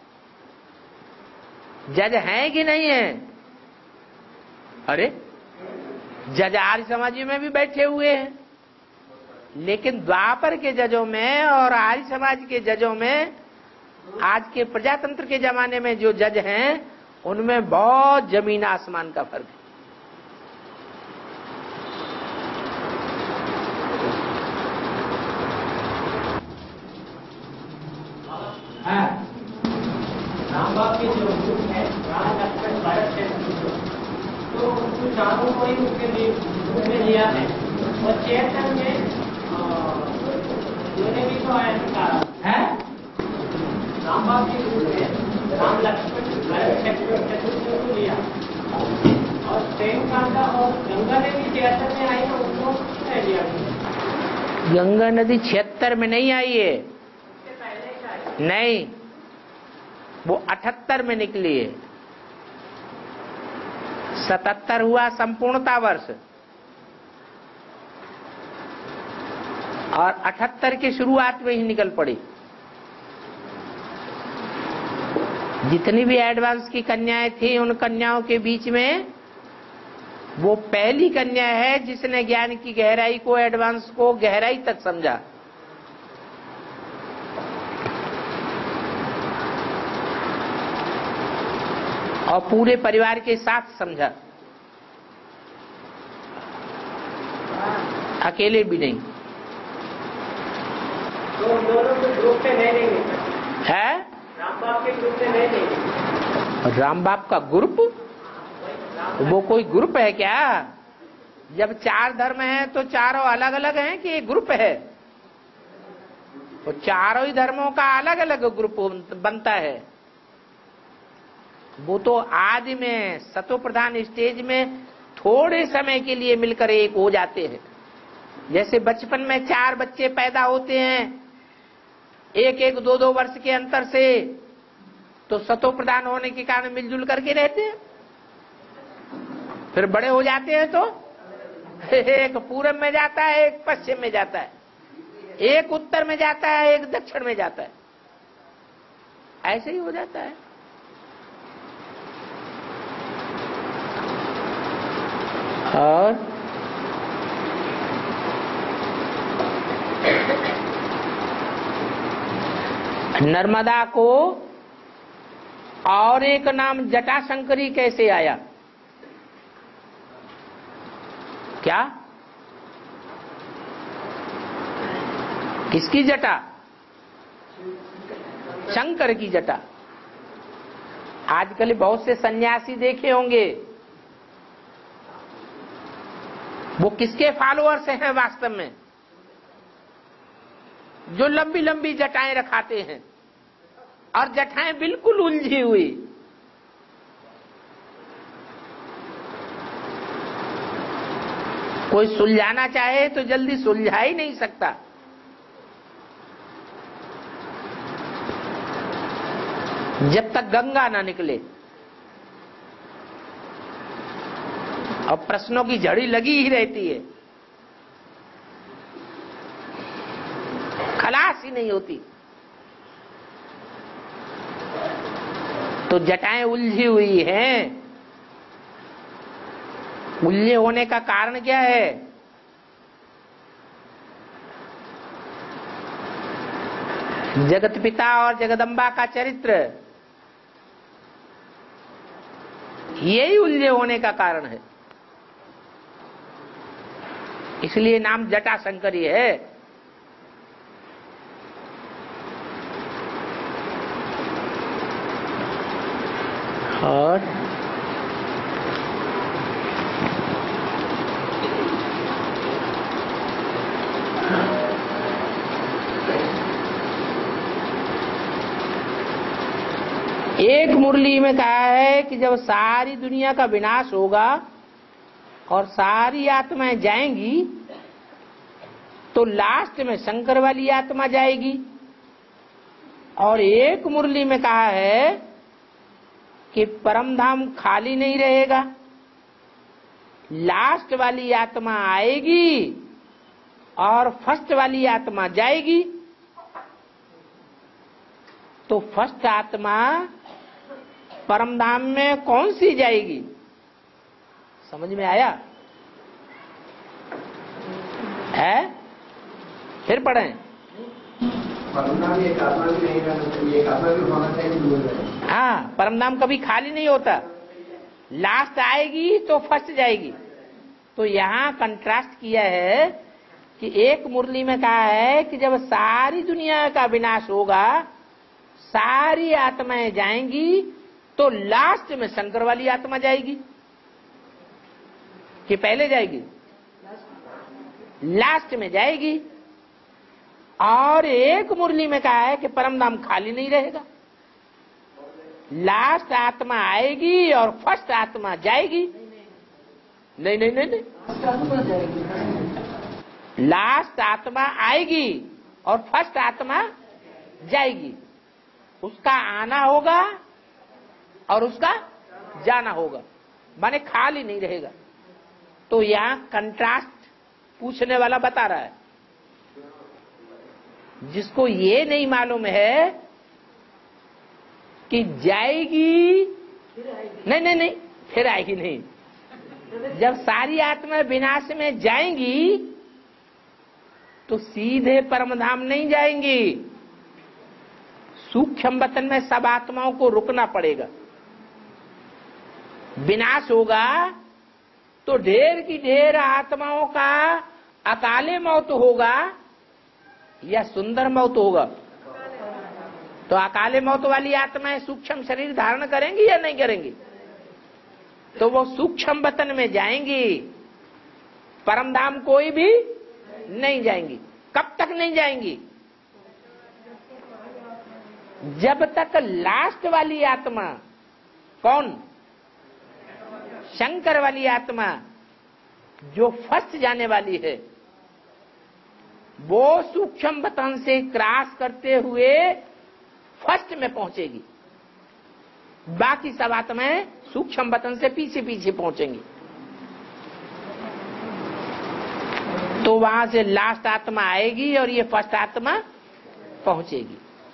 जज हैं कि नहीं है? अरे जज आर्य समाजियों में भी बैठे हुए हैं, लेकिन द्वापर के जजों में और आर्य समाज के जजों में, आज के प्रजातंत्र के जमाने में जो जज हैं, उनमें बहुत जमीन आसमान का फर्क है। राम बाप के जो ग्रुप है, राम लक्ष्मण भरत शत्रुघ्न, तो उन चारों को ही उसके ग्रुप में लिया है। और चैत्र में उन्होंने भी तो आया है, राम बाप के ग्रुप में राम लक्ष्मण भरत शत्रुघ्न को लिया। और प्रेम कांता और गंगा ने भी चैत्र में आई, तो उनको नहीं लिया। गंगा नदी छिहत्तर में नहीं आई है, नहीं, वो अठहत्तर में निकली है। सतहत्तर हुआ संपूर्णता वर्ष और अठहत्तर की शुरुआत में ही निकल पड़ी। जितनी भी एडवांस की कन्याएं थी, उन कन्याओं के बीच में वो पहली कन्या है जिसने ज्ञान की गहराई को, एडवांस को गहराई तक समझा। और पूरे परिवार के साथ समझा, अकेले भी नहीं। तो दोनों को ग्रुप में नहीं लेंगे है? राम बाप के ग्रुप में नहीं लेंगे। राम बाप का ग्रुप? वो कोई ग्रुप है क्या? जब चार धर्म हैं तो चारों अलग अलग हैं कि एक ग्रुप है? तो चारों ही धर्मों का अलग अलग ग्रुप बनता है। वो तो आदि में सतो प्रधान स्टेज में थोड़े समय के लिए मिलकर एक हो जाते हैं। जैसे बचपन में चार बच्चे पैदा होते हैं एक एक दो दो वर्ष के अंतर से, तो सतो प्रधान होने के कारण मिलजुल करके रहते हैं। फिर बड़े हो जाते हैं तो एक पूरब में जाता है, एक पश्चिम में जाता है, एक उत्तर में जाता है, एक दक्षिण में जाता है। ऐसे ही हो जाता है। और नर्मदा को और एक नाम जटाशंकरी कैसे आया? क्या? किसकी जटा? शंकर की जटा। आजकल बहुत से सन्यासी देखे होंगे, वो किसके फॉलोअर्स हैं वास्तव में? जो लंबी लंबी जटाएं रखाते हैं और जटाएं बिल्कुल उलझी हुई। कोई सुलझाना चाहे तो जल्दी सुलझा ही नहीं सकता। जब तक गंगा ना निकले। और प्रश्नों की झड़ी लगी ही रहती है, खलास ही नहीं होती। तो जटाएं उलझी हुई हैं। उलझे होने का कारण क्या है? जगत पिता और जगदम्बा का चरित्र, यही उलझे होने का कारण है। इसलिए नाम जटाशंकरी है। और एक मुरली में कहा है कि जब सारी दुनिया का विनाश होगा और सारी आत्माएं जाएंगी, तो लास्ट में शंकर वाली आत्मा जाएगी। और एक मुरली में कहा है कि परम धाम खाली नहीं रहेगा, लास्ट वाली आत्मा आएगी और फर्स्ट वाली आत्मा जाएगी, तो फर्स्ट आत्मा परमधाम में कौन सी जाएगी? समझ में आया है? फिर पढ़ें। परमधाम एक आत्मा भी नहीं रहना चाहिए, एक आत्मा भी होना चाहिए। हाँ, परमधाम कभी खाली नहीं होता। लास्ट आएगी तो फर्स्ट जाएगी। तो यहाँ कंट्रास्ट किया है कि एक मुरली में कहा है कि जब सारी दुनिया का विनाश होगा, सारी आत्माएं जाएंगी, तो लास्ट में शंकर वाली आत्मा जाएगी कि पहले जाएगी? लास्ट में जाएगी। और एक मुरली में कहा है कि परमधाम खाली नहीं रहेगा, लास्ट आत्मा आएगी और फर्स्ट आत्मा जाएगी। नहीं नहीं नहीं नहीं, लास्ट आत्मा आएगी और फर्स्ट आत्मा जाएगी। उसका आना होगा और उसका जाना होगा, माने खाली नहीं रहेगा। तो यहाँ कंट्रास्ट पूछने वाला बता रहा है। जिसको ये नहीं मालूम है कि जाएगी, नहीं नहीं नहीं, फिर आएगी नहीं। जब सारी आत्मा विनाश में जाएंगी तो सीधे परमधाम नहीं जाएंगी, सूक्ष्म वतन में सब आत्माओं को रुकना पड़ेगा। विनाश होगा तो ढेर की ढेर आत्माओं का अकाले मौत होगा या सुंदर मौत होगा? तो अकाले मौत वाली आत्माएं सूक्ष्म शरीर धारण करेंगी या नहीं करेंगी? तो वो सूक्ष्म वतन में जाएंगी, परमधाम कोई भी नहीं जाएंगी। कब तक नहीं जाएंगी? जब तक लास्ट वाली आत्मा, कौन? शंकर वाली आत्मा जो फर्स्ट जाने वाली है, वो सूक्ष्म वतन से क्रॉस करते हुए फर्स्ट में पहुंचेगी। बाकी सब आत्माएं सूक्ष्म वतन से पीछे पीछे पहुंचेंगी। तो वहां से लास्ट आत्मा आएगी और ये फर्स्ट आत्मा पहुंचेगी।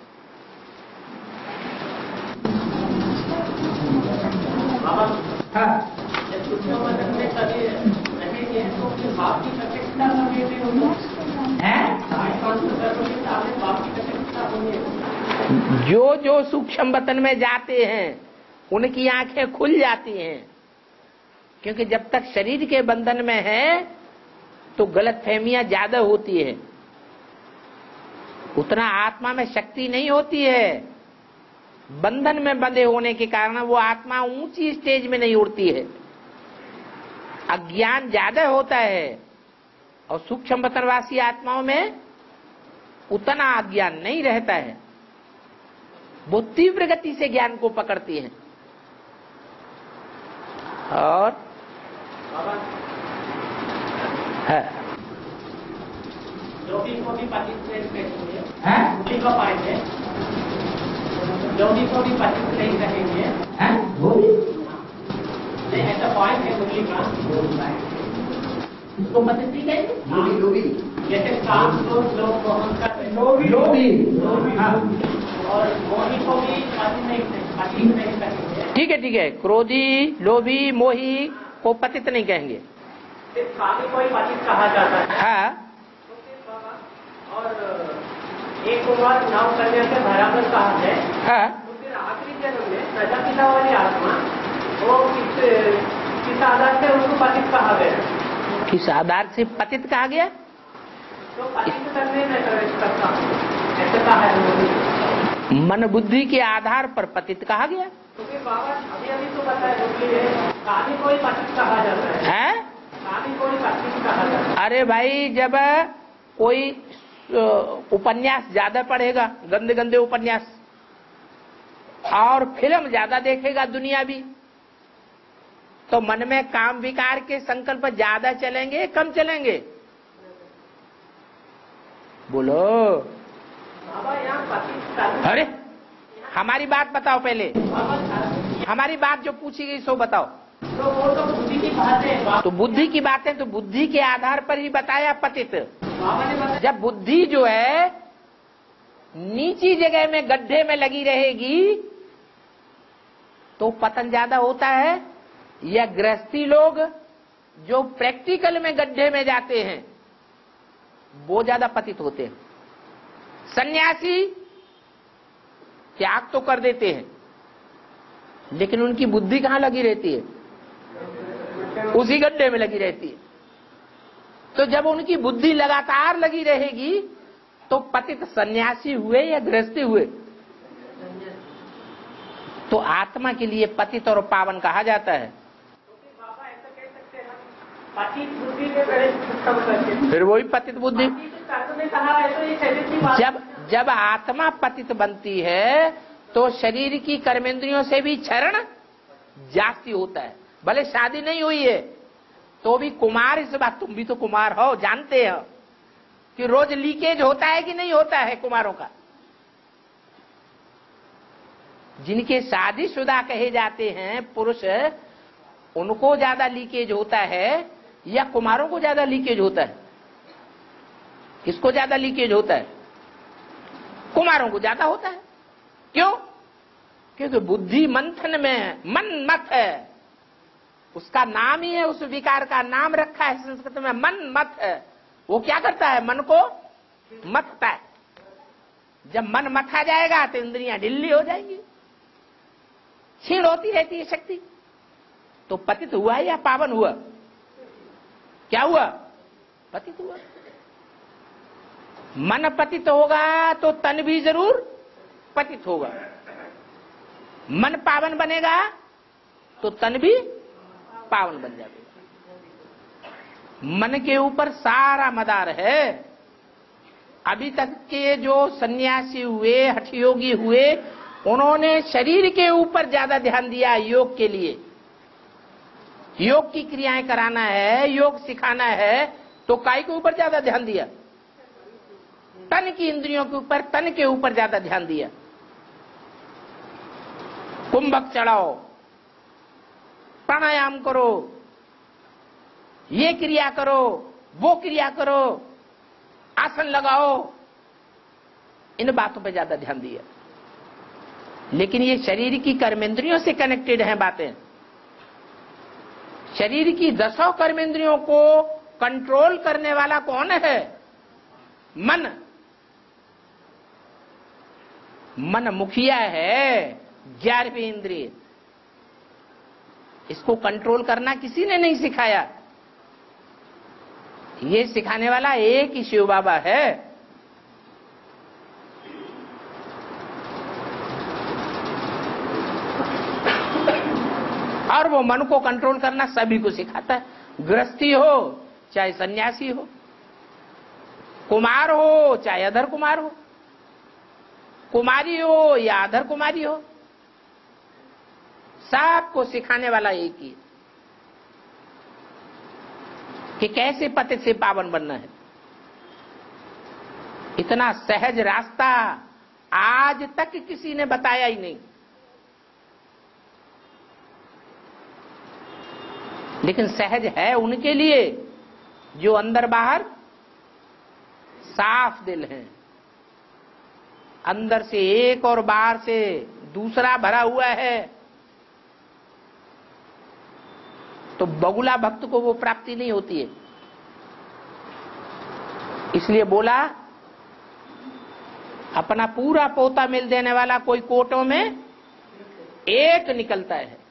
हाँ, जब सूक्ष्म वतन में सभी रहेंगे तो फिर बाप की प्रत्यक्षता कभी भी होगी है? बाप की प्रत्यक्षता होगी। जो जो सूक्ष्म वतन में जाते हैं उनकी आंखें खुल जाती हैं, क्योंकि जब तक शरीर के बंधन में है तो गलतफहमियां ज्यादा होती है, उतना आत्मा में शक्ति नहीं होती है। बंधन में बंधे होने के कारण वो आत्मा ऊंची स्टेज में नहीं उड़ती है, अज्ञान ज्यादा होता है। और सूक्ष्म वतनवासी आत्माओं में उतना अज्ञान नहीं रहता है, वो तीव्र गति से ज्ञान को पकड़ती हैं। और है योगी को भी पार्टिसिपेट करेंगे, योगी का पॉइंट है, योगी को भी पार्टिसिपेट नहीं करेंगे, वो भी नहीं ऐसा पॉइंट है योगी का। इसको मदद नहीं करेंगे। लोभी लोभी जैसे काम लोग लोग मोहन का लोभी, हाँ। और मोही को भी पार्टिसिपेट नहीं पार्टिसिपेट नहीं करेंगे। ठीक है ठीक है, क्रोधी, लोभी, मोही को पतित नहीं कहेंगे। सिर्फ कामी को ही पतित कहा जाता है। हाँ, और एक बार नाव करने से बराबर कहा है। हाँ, तो फिर आखिरी जन्म में प्रजापिता वाली आत्मा वो किस किस आधार से उसको पतित कहा गया? किस आधार से पतित कहा गया? तो पतित करने में सकता ऐसा कहा है, मन बुद्धि के आधार पर पतित कहा गया तो फिर बाबा अभी अभी तो बताया कामी को ही पतित कहा जाता है, है? कामी को ही पतित कहा जाता है। अरे भाई, जब कोई उपन्यास ज्यादा पढ़ेगा, गंदे गंदे उपन्यास, और फिल्म ज्यादा देखेगा दुनियावी, तो मन में काम विकार के संकल्प ज्यादा चलेंगे कम चलेंगे? बोलो। बाबा यहाँ पतित, अरे हमारी बात बताओ पहले, बाबा हमारी बात जो पूछी गई सो बताओ। तो वो तो बुद्धि की तो बुद्धि की बातें तो बुद्धि के आधार पर ही बताया पतित। बाबा ने बताया जब बुद्धि जो है नीची जगह में गड्ढे में लगी रहेगी तो पतन ज्यादा होता है, या गृहस्थी लोग जो प्रैक्टिकल में गड्ढे में जाते हैं वो ज्यादा पतित होते हैं। सन्यासी त्याग तो कर देते हैं लेकिन उनकी बुद्धि कहां लगी रहती है? उसी गड्ढे में लगी रहती है। तो जब उनकी बुद्धि लगातार लगी रहेगी तो पतित सन्यासी हुए या गृहस्थी हुए? तो आत्मा के लिए पतित और पावन कहा जाता है। बाबा ऐसा कह सकते हैं पतित बुद्धि के बड़े उत्तम करके फिर वही पतित बुद्धि। शास्त्र में कहा है तो ये शरीर की बात जब जब आत्मा पतित बनती है तो शरीर की कर्मेंद्रियों से भी क्षरण जास्ती होता है। भले शादी नहीं हुई है तो भी कुमार, इस बात तुम भी तो कुमार हो, जानते हो कि रोज लीकेज होता है कि नहीं होता है कुमारों का। जिनके शादीशुदा कहे जाते हैं पुरुष, उनको ज्यादा लीकेज होता है या कुमारों को ज्यादा लीकेज होता है? किसको ज्यादा लीकेज होता है? कुमारों को ज्यादा होता है। क्यों? क्योंकि बुद्धि मंथन में मन मत है, उसका नाम ही है, उस विकार का नाम रखा है संस्कृत में मन मत है। वो क्या करता है? मन को मथता है। जब मन मथा जाएगा तो इंद्रियां ढिल्ली हो जाएंगी, क्षीण होती रहती है शक्ति। तो पतित हुआ या पावन हुआ? क्या हुआ? पतित हुआ। मन पतित होगा तो तन भी जरूर पतित होगा। मन पावन बनेगा तो तन भी पावन बन जाएगा। मन के ऊपर सारा मदार है। अभी तक के जो सन्यासी हुए, हठयोगी हुए, उन्होंने शरीर के ऊपर ज्यादा ध्यान दिया योग के लिए। योग की क्रियाएं कराना है, योग सिखाना है, तो काय के ऊपर ज्यादा ध्यान दिया? तन की इंद्रियों के ऊपर, तन के ऊपर ज्यादा ध्यान दिया। कुंभक चढ़ाओ, प्राणायाम करो, ये क्रिया करो, वो क्रिया करो, आसन लगाओ, इन बातों पर ज्यादा ध्यान दिया। लेकिन ये शरीर की कर्मेंद्रियों से कनेक्टेड हैं बातें। शरीर की दसों कर्मेंद्रियों को कंट्रोल करने वाला कौन है? मन। मन मुखिया है, ग्यारहवीं इंद्रिय। इसको कंट्रोल करना किसी ने नहीं सिखाया, ये सिखाने वाला एक ही शिव बाबा है। और वो मन को कंट्रोल करना सभी को सिखाता है। गृहस्थी हो चाहे सन्यासी हो, कुमार हो चाहे अधर कुमार हो, कुमारी हो या अधर कुमारी हो, सबको सिखाने वाला एक ही कि कैसे पतित से पावन बनना है। इतना सहज रास्ता आज तक किसी ने बताया ही नहीं। लेकिन सहज है उनके लिए जो अंदर बाहर साफ दिल हैं, अंदर से एक और बाहर से दूसरा भरा हुआ है। तो बगुला भक्त को वो प्राप्ति नहीं होती है। इसलिए बोला, अपना पूरा पोता मिल देने वाला कोई कोटों में एक निकलता है।